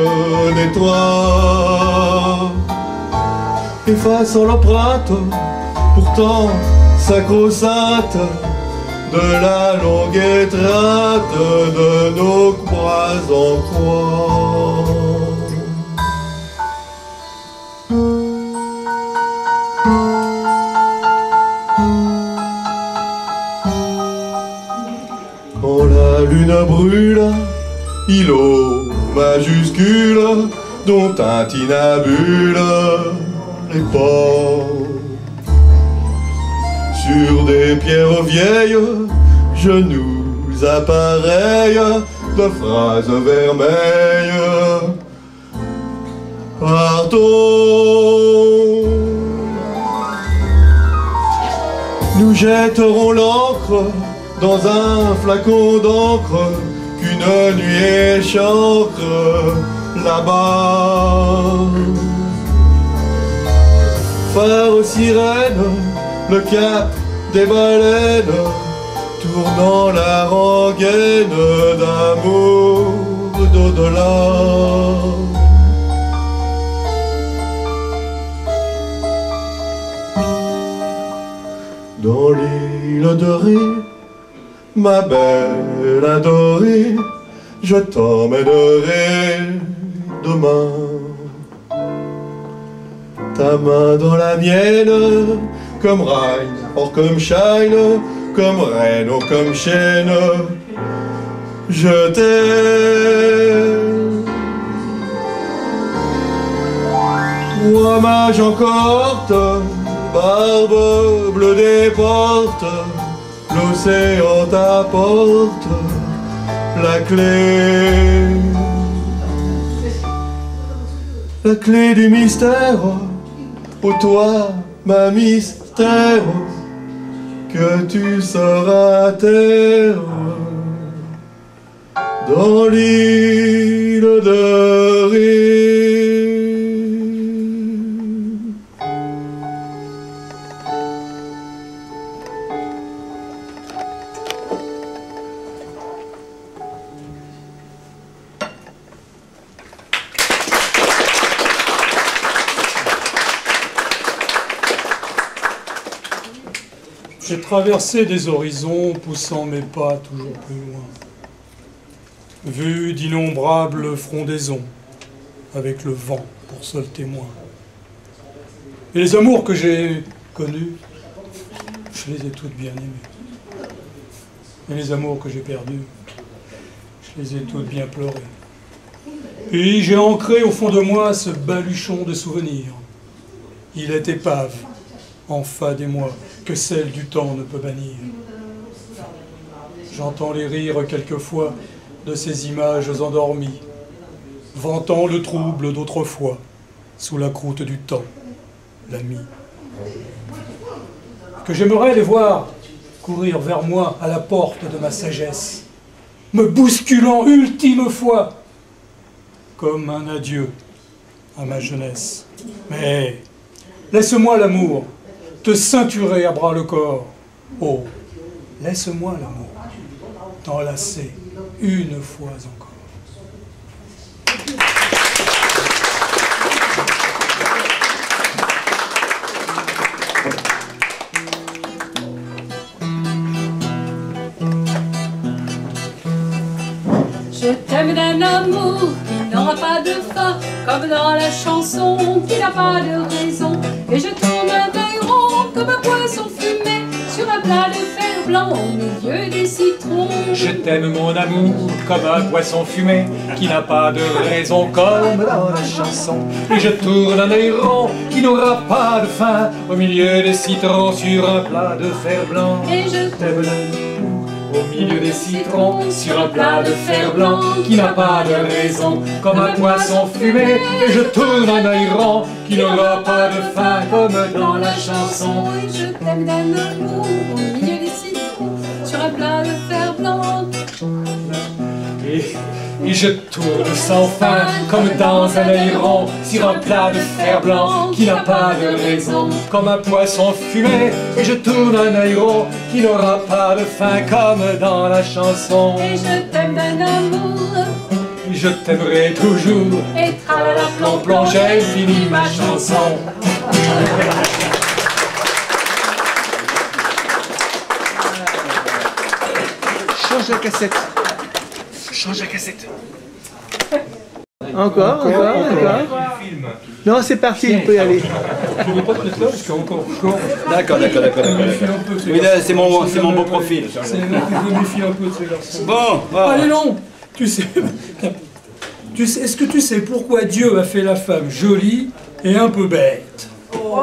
nettoie, effaçant l'empreinte pourtant sacro-sainte de la longue étreinte de nos bras en croix. Quand la lune brûle, îlot majuscule dont tintinabule les ports. Sur des pierres vieilles, genoux appareils de phrases vermeilles. Partons jetterons l'encre dans un flacon d'encre qu'une nuée chancre là-bas. Phare sirène, le cap des baleines, tournant la rengaine d'amour d'au-delà. Dans l'île de Ré, ma belle adorée, je t'emmènerai demain. Ta main dans la mienne, comme Rhine, or comme Shine, comme reine, or comme chaîne, je t'aime. Moi, mage en corte, barbe bleue des portes, l'océan t'apporte la clé du mystère. Ô toi, ma mystère, que tu seras à terre dans l'île de Ré. J'ai traversé des horizons, poussant mes pas toujours plus loin. Vu d'innombrables frondaisons, avec le vent pour seul témoin. Et les amours que j'ai connus, je les ai toutes bien aimées. Et les amours que j'ai perdus, je les ai toutes bien pleurées. Puis j'ai ancré au fond de moi ce baluchon de souvenirs. Il est épave, en fade et moi, que celle du temps ne peut bannir. J'entends les rires quelquefois de ces images endormies, vantant le trouble d'autrefois, sous la croûte du temps, l'ami. Que j'aimerais les voir courir vers moi à la porte de ma sagesse, me bousculant ultime fois, comme un adieu à ma jeunesse. Mais laisse-moi l'amour, te ceinturer à bras le corps. Oh, laisse-moi l'amour, t'enlacer une fois encore. Je t'aime d'un amour qui n'aura pas de fin, comme dans la chanson qui n'a pas de raison. Et je tourne un œil rond comme un poisson fumé sur un plat de fer blanc au milieu des citrons. Je t'aime mon amour comme un poisson fumé qui n'a pas de raison comme dans la chanson. Et je tourne un œil rond qui n'aura pas de fin au milieu des citrons sur un plat de fer blanc. Et je t'aime l'amour au milieu des citrons sur un plat de fer blanc qui n'a pas de raison comme un poisson fumé. Et je tourne un œil rond qui n'aura pas de fin comme dans la chanson. Et je t'aime d'un amour au milieu des citrons sur un plat de fer blanc. Et je tourne sans fin comme dans un œil rond sur un plat de fer blanc qui n'a pas de raison comme un poisson fumé. Et je tourne un œil rond qui n'aura pas de fin comme dans la chanson. Et je t'aime d'un amour, je t'aimerai toujours. et tralala Plomb, plomb, j'ai fini ma chanson. Change la cassette. Change la cassette. Encore. Non, c'est parti, on peut y aller. Je ne vais pas te mettre là parce qu'il y a encore. D'accord. Je me méfie un peu de ces Oui, là, garçons. c'est mon beau profil. C'est le mec que je me méfie un peu de ces garçons. Bon, voilà. Allez non, tu sais, est-ce que tu sais pourquoi Dieu a fait la femme jolie et un peu bête? On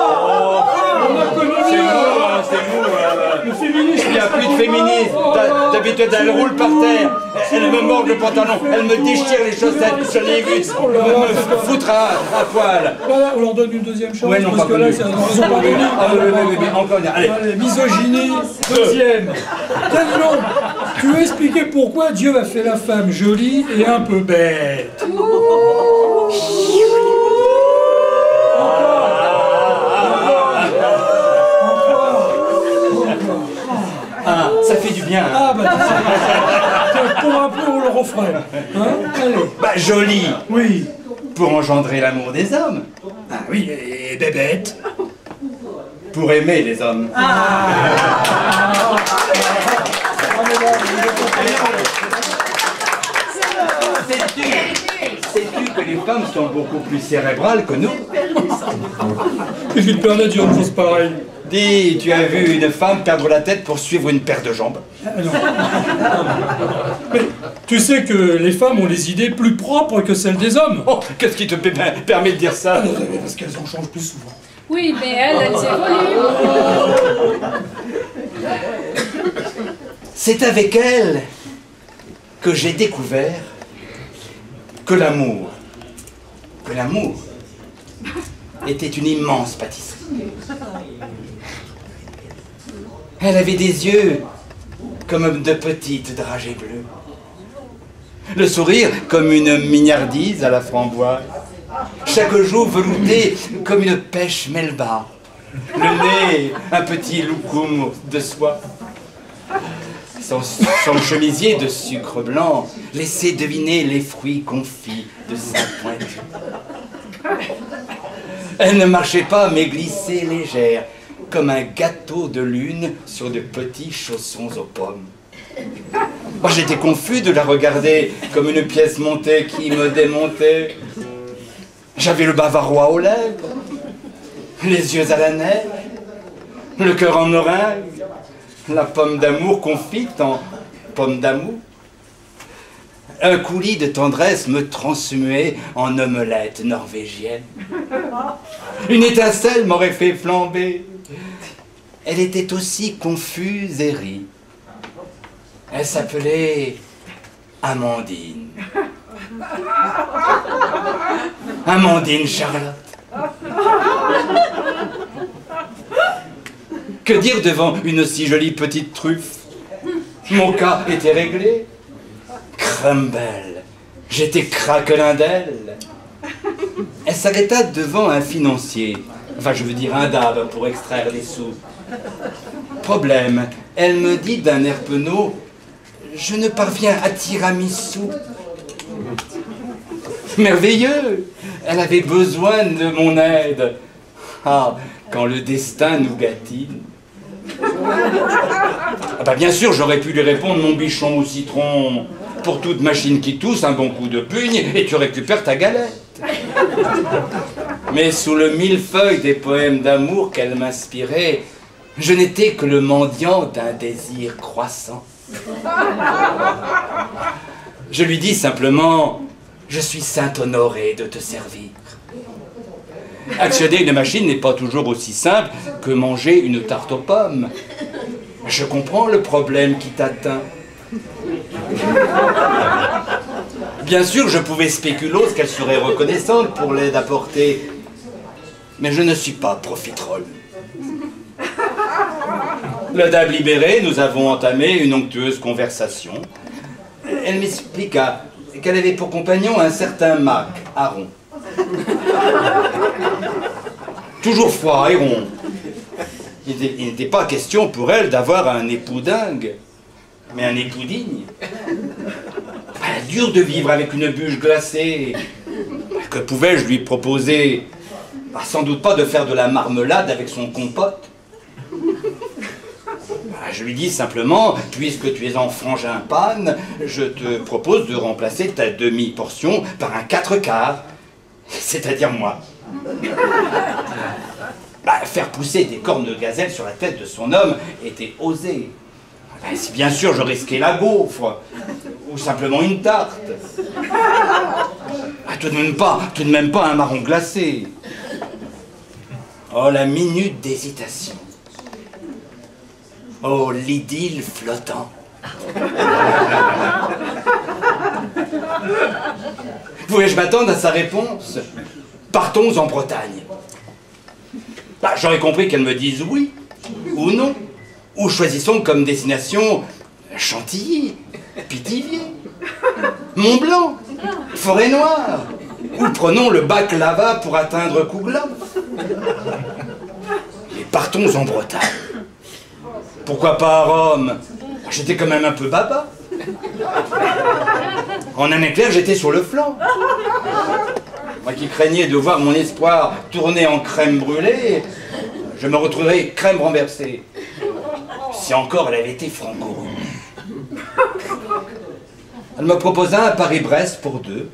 a connu C'est mou, hein. le féminisme. Il n'y a plus de féminisme. T'as d'habitude, elle roule par terre. Elle me mord le pantalon. Elle me déchire les chaussettes. Je l'ai vu me foutre à poil. Voilà, on leur donne une deuxième chance. Ouais, non, parce pas que là, connu. c'est ils ont pas donné. Ah, encore une. Allez. Allez, misogynie, deuxième. Danilo, tu veux expliquer pourquoi Dieu a fait la femme jolie et un peu bête? Ah, ça fait du bien. Ah, bah, pour un peu, on le referait. Hein? Allez. Bah, joli. Oui. Pour engendrer l'amour des hommes. Ah oui, et bébête. Pour aimer les hommes. Sais-tu que les femmes sont beaucoup plus cérébrales que nous? Qu'est-ce qui te permet de dire une chose pareille? Dis, tu as vu une femme perdre la tête pour suivre une paire de jambes? Non. Mais tu sais que les femmes ont les idées plus propres que celles des hommes. Oh, qu'est-ce qui te permet de dire ça? Parce qu'elles en changent plus souvent. Oui, mais elles évoluent. C'est avec elle que j'ai découvert que l'amour était une immense pâtisserie. Elle avait des yeux comme de petites dragées bleues, le sourire comme une mignardise à la framboise, chaque joue veloutée comme une pêche melba, le nez un petit loukoum de soie. Son chemisier de sucre blanc laissait deviner les fruits confits de sa pointure. Elle ne marchait pas, mais glissait légère, comme un gâteau de lune sur de petits chaussons aux pommes. Moi, j'étais confus de la regarder comme une pièce montée qui me démontait. J'avais le bavarois aux lèvres, les yeux à la neige, le cœur en meringue, la pomme d'amour confite en pomme d'amour. Un coulis de tendresse me transmuait en omelette norvégienne. Une étincelle m'aurait fait flamber. Elle était aussi confuse et rit. Elle s'appelait Amandine. Amandine Charlotte. Que dire devant une si jolie petite truffe? Mon cas était réglé. Crumble, j'étais craquelin d'elle. Elle s'arrêta devant un financier, enfin je veux dire un dab pour extraire les sous. Problème, elle me dit d'un air penaud, je ne parviens à tiramisu. Merveilleux, elle avait besoin de mon aide. Ah, quand le destin nous gâtine. Ah bah bien sûr, j'aurais pu lui répondre mon bichon au citron. Pour toute machine qui tousse, un bon coup de pugne et tu récupères ta galette. Mais sous le millefeuille des poèmes d'amour qu'elle m'inspirait, je n'étais que le mendiant d'un désir croissant. Je lui dis simplement, je suis Saint-Honoré de te servir. Actionner une machine n'est pas toujours aussi simple que manger une tarte aux pommes. Je comprends le problème qui t'atteint. Bien sûr, je pouvais spéculose qu'elle serait reconnaissante pour l'aide apportée, mais je ne suis pas profiterole. Le dab libéré, nous avons entamé une onctueuse conversation. Elle m'expliqua qu'elle avait pour compagnon un certain Mac, Aron. Toujours froid et rond. Il n'était pas question pour elle d'avoir un époux dingue, mais un époux digne. Dur de vivre avec une bûche glacée. Que pouvais-je lui proposer? Sans doute pas de faire de la marmelade avec son compote. Je lui dis simplement, puisque tu es en frangin-panne, je te propose de remplacer ta demi-portion par un 4/4, c'est-à-dire moi. Faire pousser des cornes de gazelle sur la tête de son homme était osé. Si bien sûr je risquais la gaufre, ou simplement une tarte. Tout de même pas un marron glacé. Oh, la minute d'hésitation. Oh, l'idylle flottant. Pouvais-je m'attendre à sa réponse? Partons en Bretagne. Bah, j'aurais compris qu'elle me dise oui ou non. Ou choisissons comme destination Chantilly, Pithiviers, Mont-Blanc, Forêt-Noire. Ou prenons le baklava pour atteindre Couglan. Et partons en Bretagne. Pourquoi pas à Rome? J'étais quand même un peu baba. En un éclair, j'étais sur le flanc. Moi qui craignais de voir mon espoir tourner en crème brûlée, je me retrouverais crème renversée. Si encore elle avait été franco-rouge. Elle me proposa un Paris-Brest pour deux.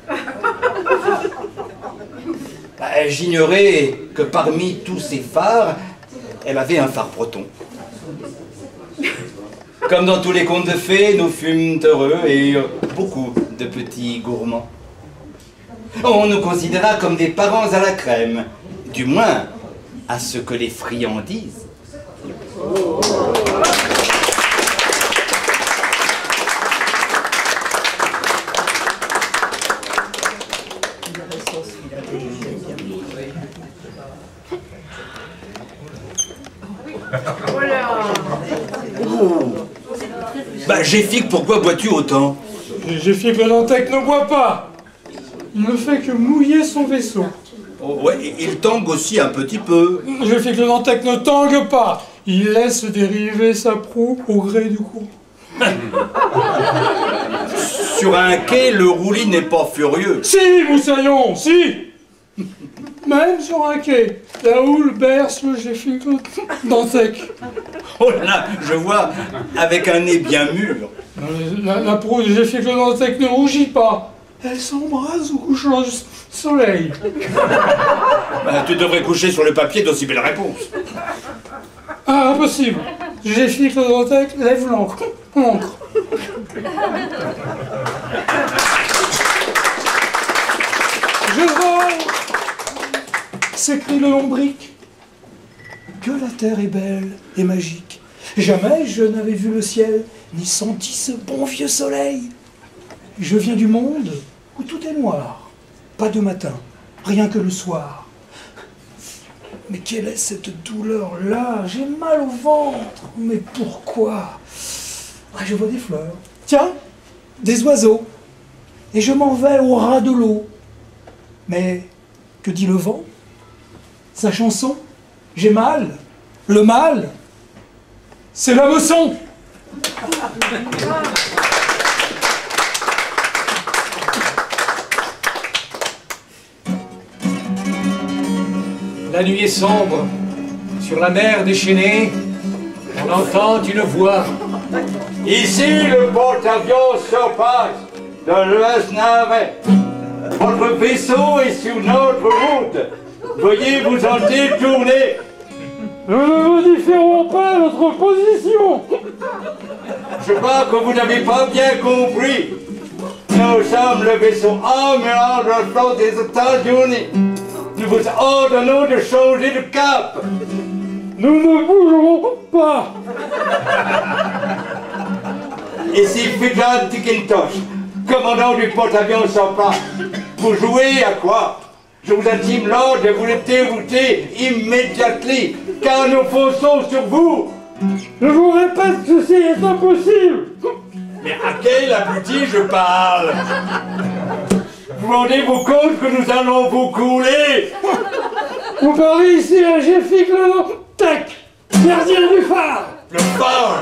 J'ignorais que parmi tous ces phares, elle avait un phare breton. Comme dans tous les contes de fées, nous fûmes heureux et beaucoup de petits gourmands. On nous considéra comme des parents à la crème, du moins à ce que les friands disent. Bah, Géfique, pourquoi bois-tu autant? Géfique le Dantec ne boit pas. Il ne fait que mouiller son vaisseau. Oh, ouais, il tangue aussi un petit peu. Géfique le Dantec ne tangue pas. Il laisse dériver sa proue au gré du courant. Sur un quai, le roulis n'est pas furieux. Si, Moussaillon, si. Même sur un quai, la houle berce le Géfique le Dantec. Oh là là, je vois, avec un nez bien mûr. La proue du Géfique le Dantec ne rougit pas. Elle s'embrase au couchant du soleil. Bah, tu devrais coucher sur le papier d'aussi belle réponse. Ah, impossible. Géfique le Dantec lève l'encre. Je vois, s'écrie le lombric, que la terre est belle et magique. Jamais je n'avais vu le ciel, ni senti ce bon vieux soleil. Je viens du monde où tout est noir, pas de matin, rien que le soir. Mais quelle est cette douleur-là? J'ai mal au ventre. Mais pourquoi? Ah, je vois des fleurs. Tiens, des oiseaux. Et je m'en vais au ras de l'eau. Mais que dit le vent? Sa chanson? J'ai mal. Le mal, c'est l'hameçon. La nuit est sombre. Sur la mer déchaînée, on entend une voix. Ici, le porte-avions surpasse de l'Ouest Navet. Votre vaisseau est sur notre route. Veuillez vous en détourner. Nous ne modifierons pas notre position. Je crois que vous n'avez pas bien compris. Nous sommes le vaisseau amiral de la flotte des États-Unis. Nous vous ordonnons de changer de cap. Nous ne bougerons pas. Ici Fidel Tikintosh, commandant du porte-avions Sopra. Vous jouez à quoi? Je vous intime l'ordre de vous dérouter immédiatement, car nous fonçons sur vous. Je vous répète, ceci est impossible. Mais à quel abruti je parle? Vous rendez-vous compte que nous allons vous couler? Vous parlez ici à Géfique le Dantec, gardien du phare. Le phare?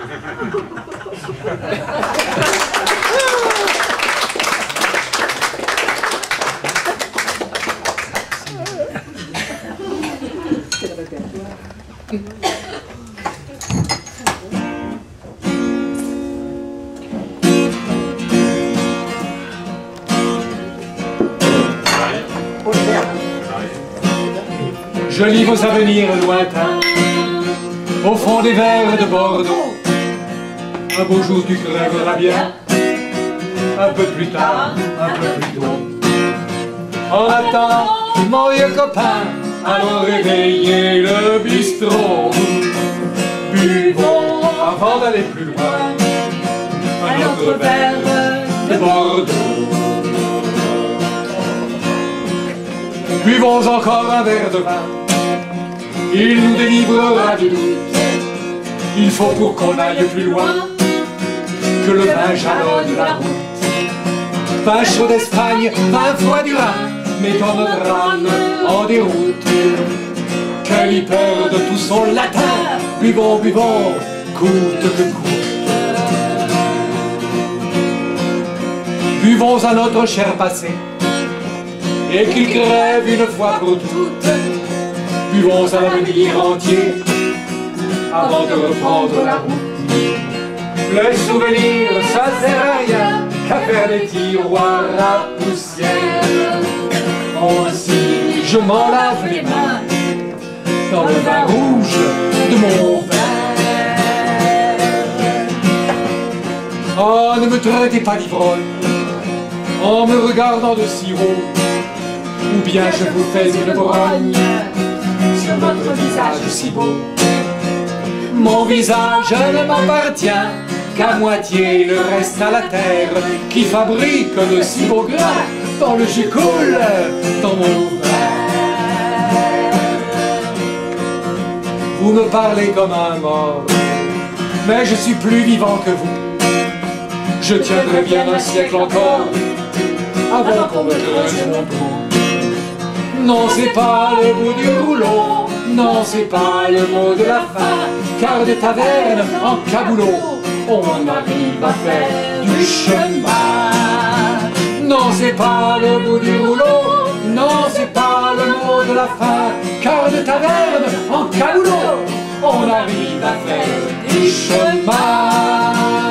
Je lis vos avenirs lointains, au fond des verres de Bordeaux. Un beau jour tu crèveras bien, un peu plus tard, un peu plus tôt. En attendant, mon vieux copain, allons réveiller le bistrot. Buvons avant d'aller plus loin. notre verre de Bordeaux. Buvons encore un verre de vin, il nous délivrera du doute. Il faut pour qu'on aille plus loin que le vin jalonne la route. Vin chaud d'Espagne, vin froid du Rhin, mettons notre âme en déroute. Quelle hyper de tout son latin, buvons, buvons, coûte que coûte. Buvons à notre cher passé, et qu'il crève une fois pour toutes. Buvons à l'avenir entier, avant de reprendre la route. Les souvenirs, ça sert à rien, qu'à faire des tiroirs à poussière. Aussi, je m'en lave les mains dans le vin rouge de mon verre. Oh, ne me traitez pas d'ivrogne en me regardant de si haut, ou bien je vous fais une brogne sur votre visage si beau. Mon visage ne m'appartient qu'à moitié, le reste à la terre, qui fabrique de si beaux grains dont le jus coule dans mon verre. Vous me parlez comme un mort, mais je suis plus vivant que vous. Je tiendrai bien un siècle encore avant qu'on me creuse mon cou. Non, c'est pas le bout du rouleau, non, c'est pas le mot de la fin, car de taverne en caboulot, on arrive à faire du chemin. Non, c'est pas le bout du rouleau, non, c'est pas le mot de la fin, car de taverne en caboulot, on arrive à faire du chemin.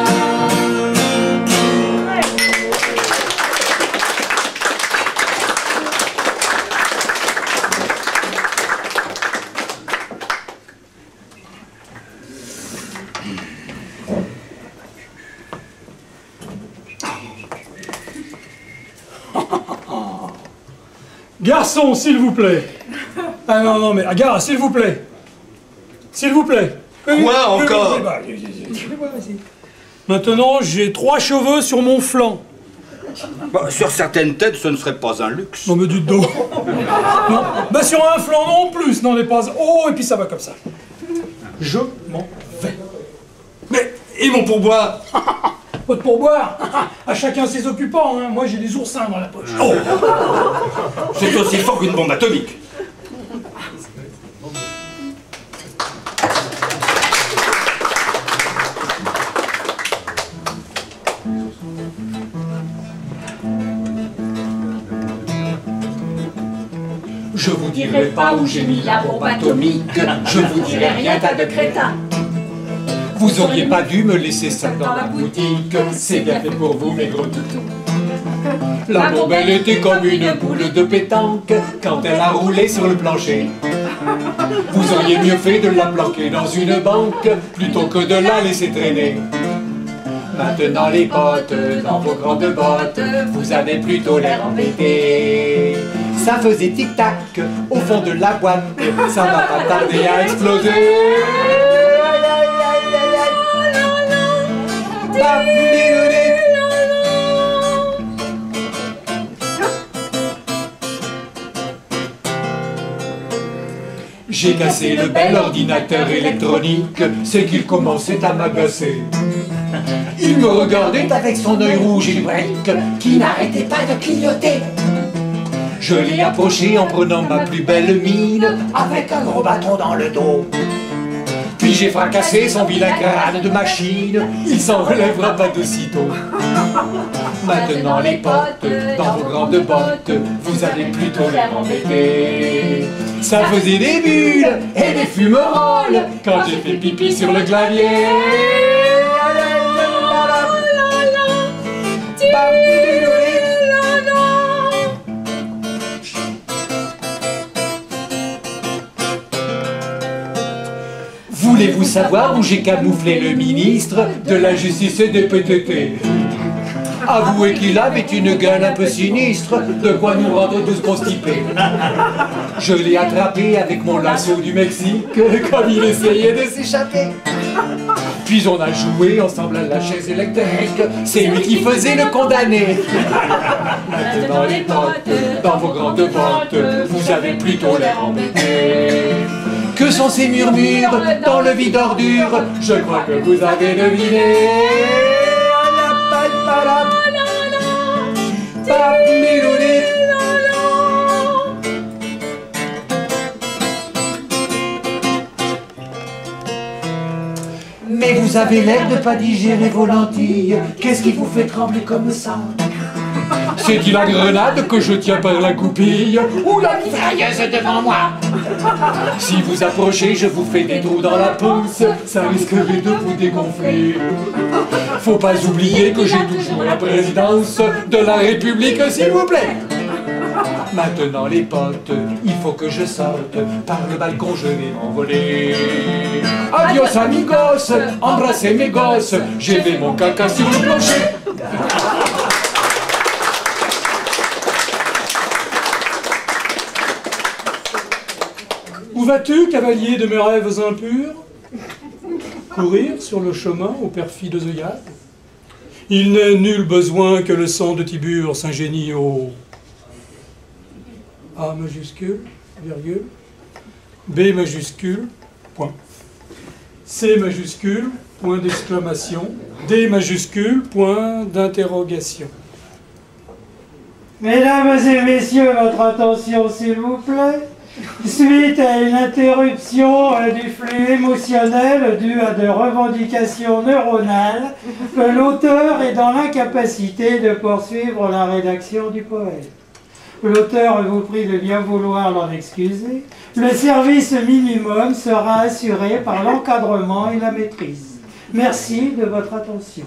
Garçon, s'il vous plaît. Ah non, non, mais gars, s'il vous plaît. S'il vous plaît. Quoi encore? Maintenant, j'ai 3 cheveux sur mon flanc. Bah, sur certaines têtes, ce ne serait pas un luxe. Non, mais du dos. Non, bah sur un flanc non plus, n'en est pas. Oh, et puis ça va comme ça. Je m'en vais. Mais, et mon pourboire? Pas de pourboire. À chacun ses occupants, hein. Moi, j'ai des oursins dans la poche. Oh. C'est aussi fort qu'une bombe atomique. Je vous dirai pas où j'ai mis la bombe atomique, je vous dirai rien, tas de crétins. Vous auriez pas dû me laisser ça dans la boutique, c'est bien fait pour vous mes gros toutous. La bombe elle était comme une boule de pétanque quand elle a roulé sur le plancher. Vous auriez mieux fait de la planquer dans une banque plutôt que de la laisser traîner. Maintenant les potes, dans vos grandes bottes, vous avez plutôt l'air embêtés. Ça faisait tic-tac au fond de la boîte, ça va pas tarder à exploser. J'ai cassé le bel ordinateur électronique, c'est qu'il commençait à m'agacer. Il me regardait avec son œil rouge et brique, qui n'arrêtait pas de clignoter. Je l'ai approché en prenant ma plus belle mine, avec un gros bâton dans le dos. Puis j'ai fracassé son vilain crâne de machine, il s'en relèvera pas de sitôt. Maintenant les potes, dans vos grandes bottes, vous avez plutôt l'air embêtés. Ça faisait des bulles et des fumerolles quand j'ai fait pipi sur le clavier. Voulez-vous savoir où j'ai camouflé le ministre de la Justice et des PTT? Avouez qu'il avait une gueule un peu sinistre, de quoi nous rendre tous constipés. Je l'ai attrapé avec mon lasso du Mexique, comme il essayait de s'échapper. Puis on a joué ensemble à la chaise électrique. C'est lui qui faisait le condamné. Maintenant les potes, dans vos grandes bottes, vous avez plutôt l'air embêtés. Que sont ces murmures dans le vide ordure? Je crois que vous avez deviné. Mais vous avez l'air de pas digérer vos lentilles. Qu'est-ce qui vous fait trembler comme ça? C'est-il la grenade que je tiens par la goupille ou la mitrailleuse devant moi? Si vous approchez, je vous fais des trous dans la pousse. Ça risquerait de vous dégonfler. Faut pas oublier que j'ai toujours la présidence de la République, s'il vous plaît. Maintenant les potes, il faut que je sorte. Par le balcon je vais m'envoler. Adios amigos, embrassez mes gosses. J'ai fait mon caca sur le plancher. Où vas-tu, cavalier de mes rêves impurs? Courir sur le chemin aux perfides œillades? Il n'est nul besoin que le sang de Tibur s'ingénie au A majuscule, virgule, B majuscule, point, C majuscule, point d'exclamation, D majuscule, point d'interrogation. Mesdames et messieurs, votre attention s'il vous plaît. Suite à une interruption du flux émotionnel dû à des revendications neuronales, l'auteur est dans l'incapacité de poursuivre la rédaction du poème. L'auteur vous prie de bien vouloir l'en excuser. Le service minimum sera assuré par l'encadrement et la maîtrise. Merci de votre attention.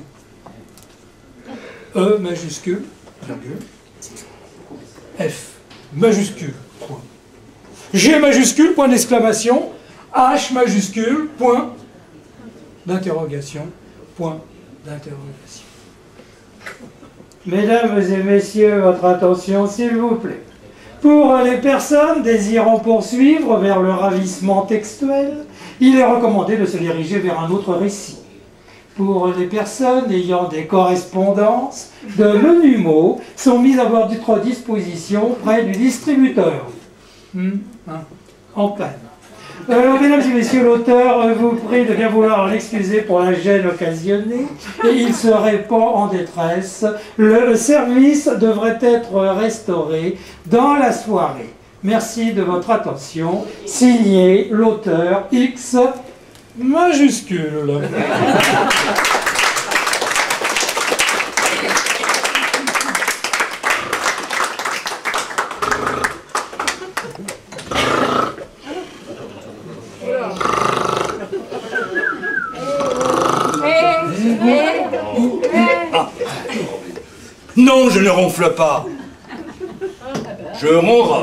E majuscule, virgule, F majuscule, point. G majuscule, point d'exclamation, H majuscule, point d'interrogation, point d'interrogation. Mesdames et messieurs, votre attention s'il vous plaît. Pour les personnes désirant poursuivre vers le ravissement textuel, il est recommandé de se diriger vers un autre récit. Pour les personnes ayant des correspondances, de menus mots sont mis à votre disposition près du distributeur. En panne. Mesdames et messieurs, l'auteur vous prie de bien vouloir l'excuser pour la gêne occasionnée et il se répand en détresse. Le service devrait être restauré dans la soirée. Merci de votre attention. Signé l'auteur X majuscule. Non, je ne ronfle pas. Je ronronne.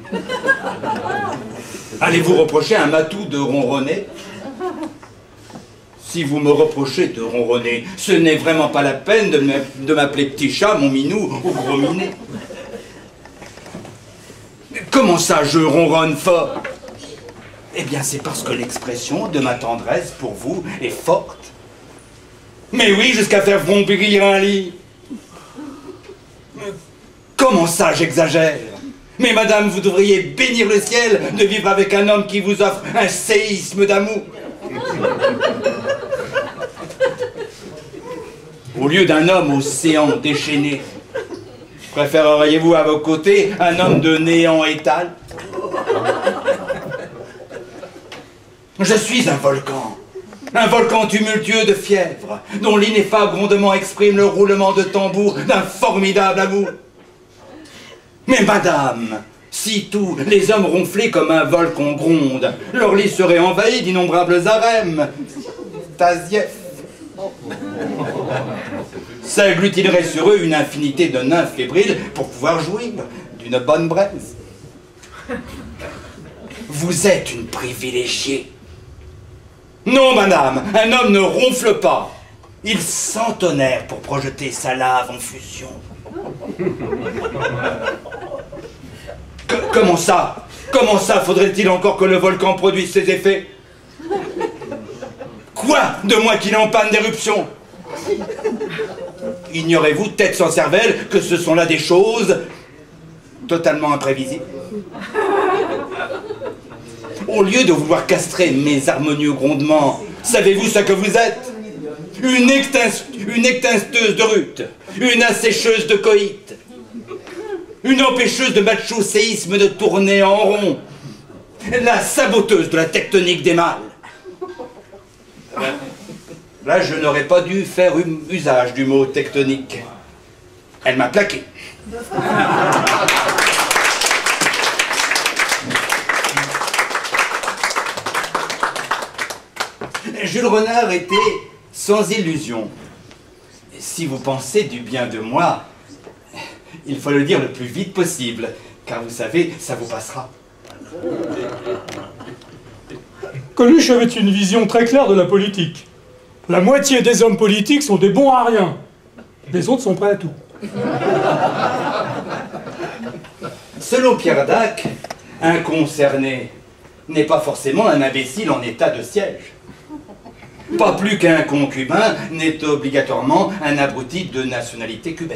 Allez-vous reprocher à un matou de ronronner? Si vous me reprochez de ronronner, ce n'est vraiment pas la peine de m'appeler petit chat, mon minou ou gros minet. Comment ça, je ronronne fort? Eh bien, c'est parce que l'expression de ma tendresse pour vous est forte. Mais oui, jusqu'à faire vrombir un lit. Comment ça, j'exagère? Mais madame, vous devriez bénir le ciel de vivre avec un homme qui vous offre un séisme d'amour. Au lieu d'un homme océan déchaîné, préféreriez-vous à vos côtés un homme de néant étal? Je suis un volcan tumultueux de fièvre, dont l'ineffable grondement exprime le roulement de tambour d'un formidable amour. Mais madame, si tous les hommes ronflaient comme un volcan gronde, leur lit serait envahi d'innombrables harems. Tazief. S'agglutinerait sur eux une infinité de nymphes fébriles pour pouvoir jouir d'une bonne braise. Vous êtes une privilégiée. Non, madame, un homme ne ronfle pas. Il s'entonnerre pour projeter sa lave en fusion. Comment ça? Comment ça faudrait-il encore que le volcan produise ses effets? Quoi de moi qu'il est en panne d'éruption? Ignorez-vous, tête sans cervelle, que ce sont là des choses totalement imprévisibles? Au lieu de vouloir castrer mes harmonieux grondements, savez-vous ce que vous êtes? Une extincteuse de rut, une assécheuse de coït, une empêcheuse de macho-séisme de tourner en rond, la saboteuse de la tectonique des mâles. Là, je n'aurais pas dû faire usage du mot tectonique. Elle m'a plaqué. Jules Renard était sans illusion. Si vous pensez du bien de moi, il faut le dire le plus vite possible, car vous savez, ça vous passera. Coluche avait une vision très claire de la politique. La moitié des hommes politiques sont des bons à rien. Les autres sont prêts à tout. Selon Pierre Dac, un concerné n'est pas forcément un imbécile en état de siège. Pas plus qu'un concubin n'est obligatoirement un abruti de nationalité cubaine.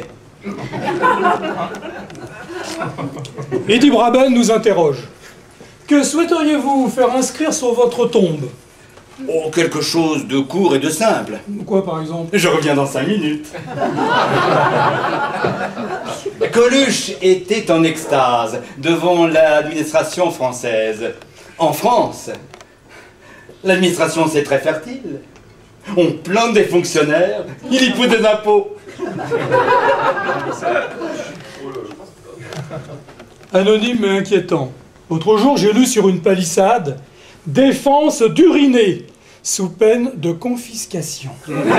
Eddie Braben nous interroge. Que souhaiteriez-vous faire inscrire sur votre tombe? Oh, quelque chose de court et de simple. Quoi, par exemple? Je reviens dans 5 minutes. Coluche était en extase devant l'administration française. En France, l'administration, c'est très fertile. On plante des fonctionnaires, il y pousse des impôts. Anonyme mais inquiétant. L'autre jour, j'ai lu sur une palissade « Défense d'uriner, sous peine de confiscation ».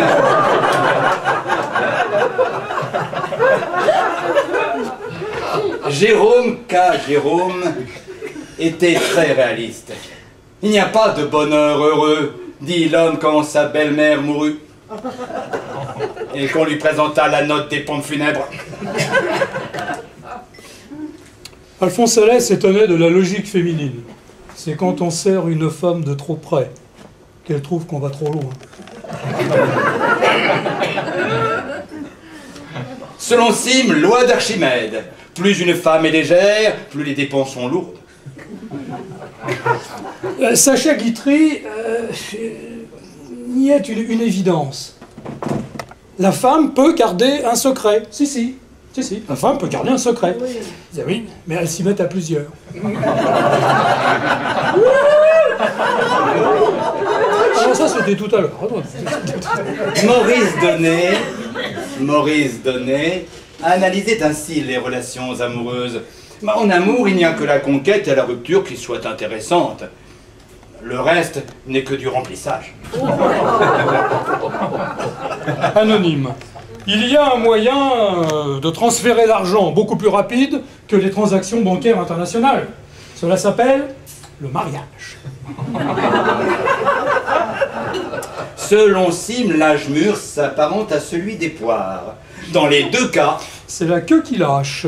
Jérôme K. Jérôme était très réaliste. Il n'y a pas de bonheur heureux, dit l'homme quand sa belle-mère mourut et qu'on lui présenta la note des pompes funèbres. Alphonse Allais s'étonnait de la logique féminine. C'est quand on serre une femme de trop près qu'elle trouve qu'on va trop loin. Selon Sim, loi d'Archimède, plus une femme est légère, plus les dépenses sont lourdes. Sacha Guitry y est une évidence. La femme peut garder un secret. Si, la femme peut garder un secret. Oui, oui, mais elle s'y met à plusieurs. Alors ça, c'était tout à l'heure. Maurice Donnet analysait ainsi les relations amoureuses. En amour, il n'y a que la conquête et la rupture qui soient intéressantes. Le reste n'est que du remplissage. Anonyme. Il y a un moyen de transférer l'argent beaucoup plus rapide que les transactions bancaires internationales. Cela s'appelle le mariage. Selon Sim, l'âge mûr s'apparente à celui des poires. Dans les deux cas, c'est la queue qui lâche.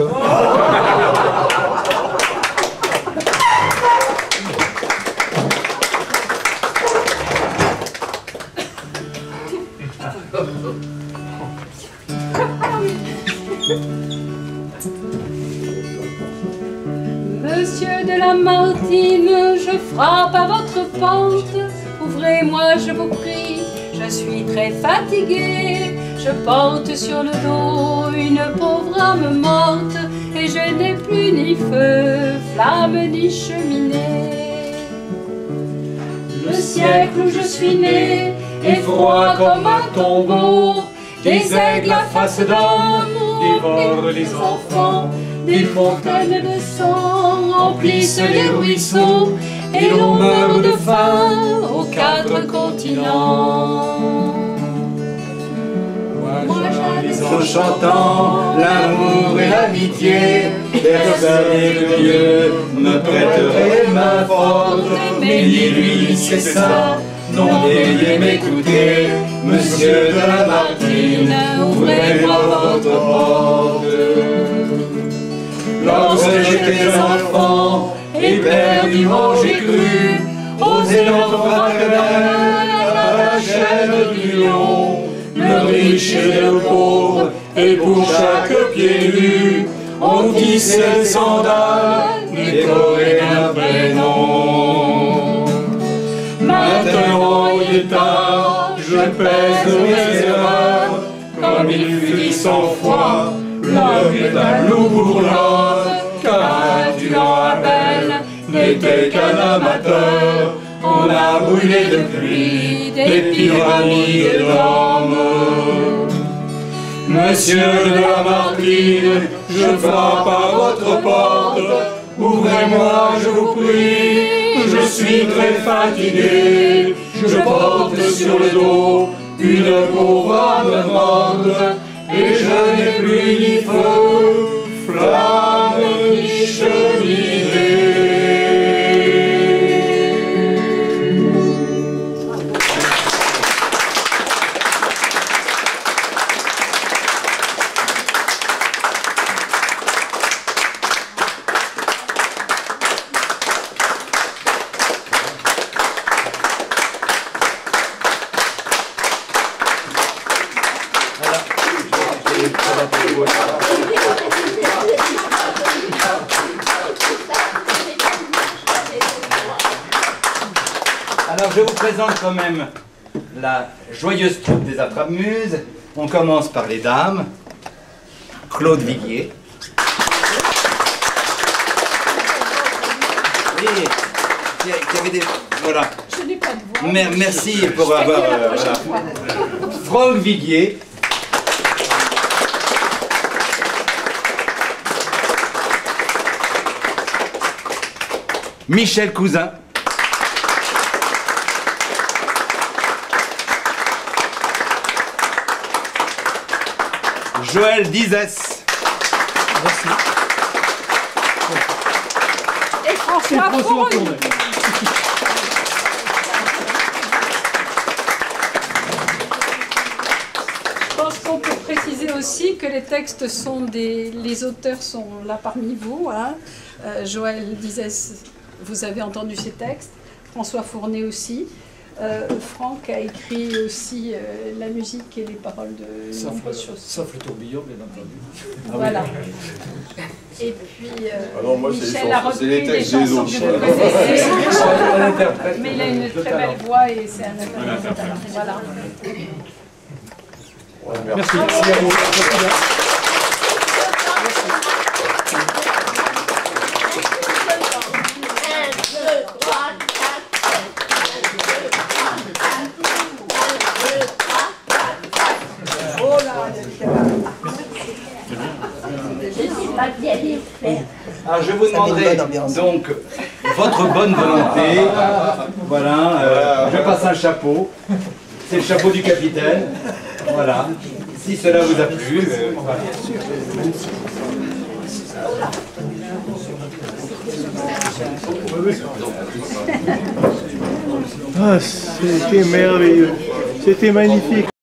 Monsieur de Lamartine, je frappe à votre porte. Ouvrez-moi, je vous prie, je suis très fatiguée. Je porte sur le dos une pauvre âme morte, et je n'ai plus ni feu, flamme, ni cheminée. Le siècle où je suis née est froid comme un tombeau. Des aigles à face d'homme dévorent les enfants. Des fontaines de sang remplissent les ruisseaux, et l'on meurt de faim aux 4 continents. Moi j'allais en chantant l'amour et l'amitié, persuadé que Dieu me prêterait main forte. Mais dis-lui, c'est ça, non daignez m'écouter, monsieur de Lamartine, ouvrez-moi votre porte. Lorsque j'étais enfant, éperdument j'ai cru aux éléphants fraternels, à la du lion, le riche et le pauvre, et pour chaque pied nu, on tisse les sandales, décorées d'un prénom. Maintenant il est tard, je pèse mes erreurs, comme il fut dit 100 fois, l'homme est un loup pour l'homme, car Durand Abel n'était qu'un amateur. On a brûlé depuis des pyramides d'hommes. Monsieur de Lamartine, je frappe à votre porte, ouvrez-moi, je vous prie, je suis très fatigué, je porte sur le dos une pauvre âme morte, et je n'ai plus ni feu, flamme, ni cheminée. Alors je vous présente quand même la joyeuse troupe des Attrape-Muses. On commence par les dames. Claude Viguier. Et qui avait des... Voilà. Je n'ai pas de voix. Merci pour avoir... voilà. Franck Viguier. Michel Cousin. Joël Dizès. Merci. Et François Fournier. Je pense qu'on peut préciser aussi que les textes sont des... Les auteurs sont là parmi vous. Hein. Joël Dizès, vous avez entendu ses textes. François Fournier aussi. Franck a écrit aussi la musique et les paroles de nombreuses choses. Sauf le tourbillon, bien entendu. Voilà. Et puis non, moi, Michel a repris les des textes des chansons autres. que vous connaissez. Mais il a une De très talent. belle voix et c'est un interprète. Voilà. Merci. Merci à vous. Alors je vous demanderai donc votre bonne volonté. Voilà, je passe un chapeau. C'est le chapeau du capitaine. Voilà. Si cela vous a plu. Voilà. Ah, c'était merveilleux. C'était magnifique.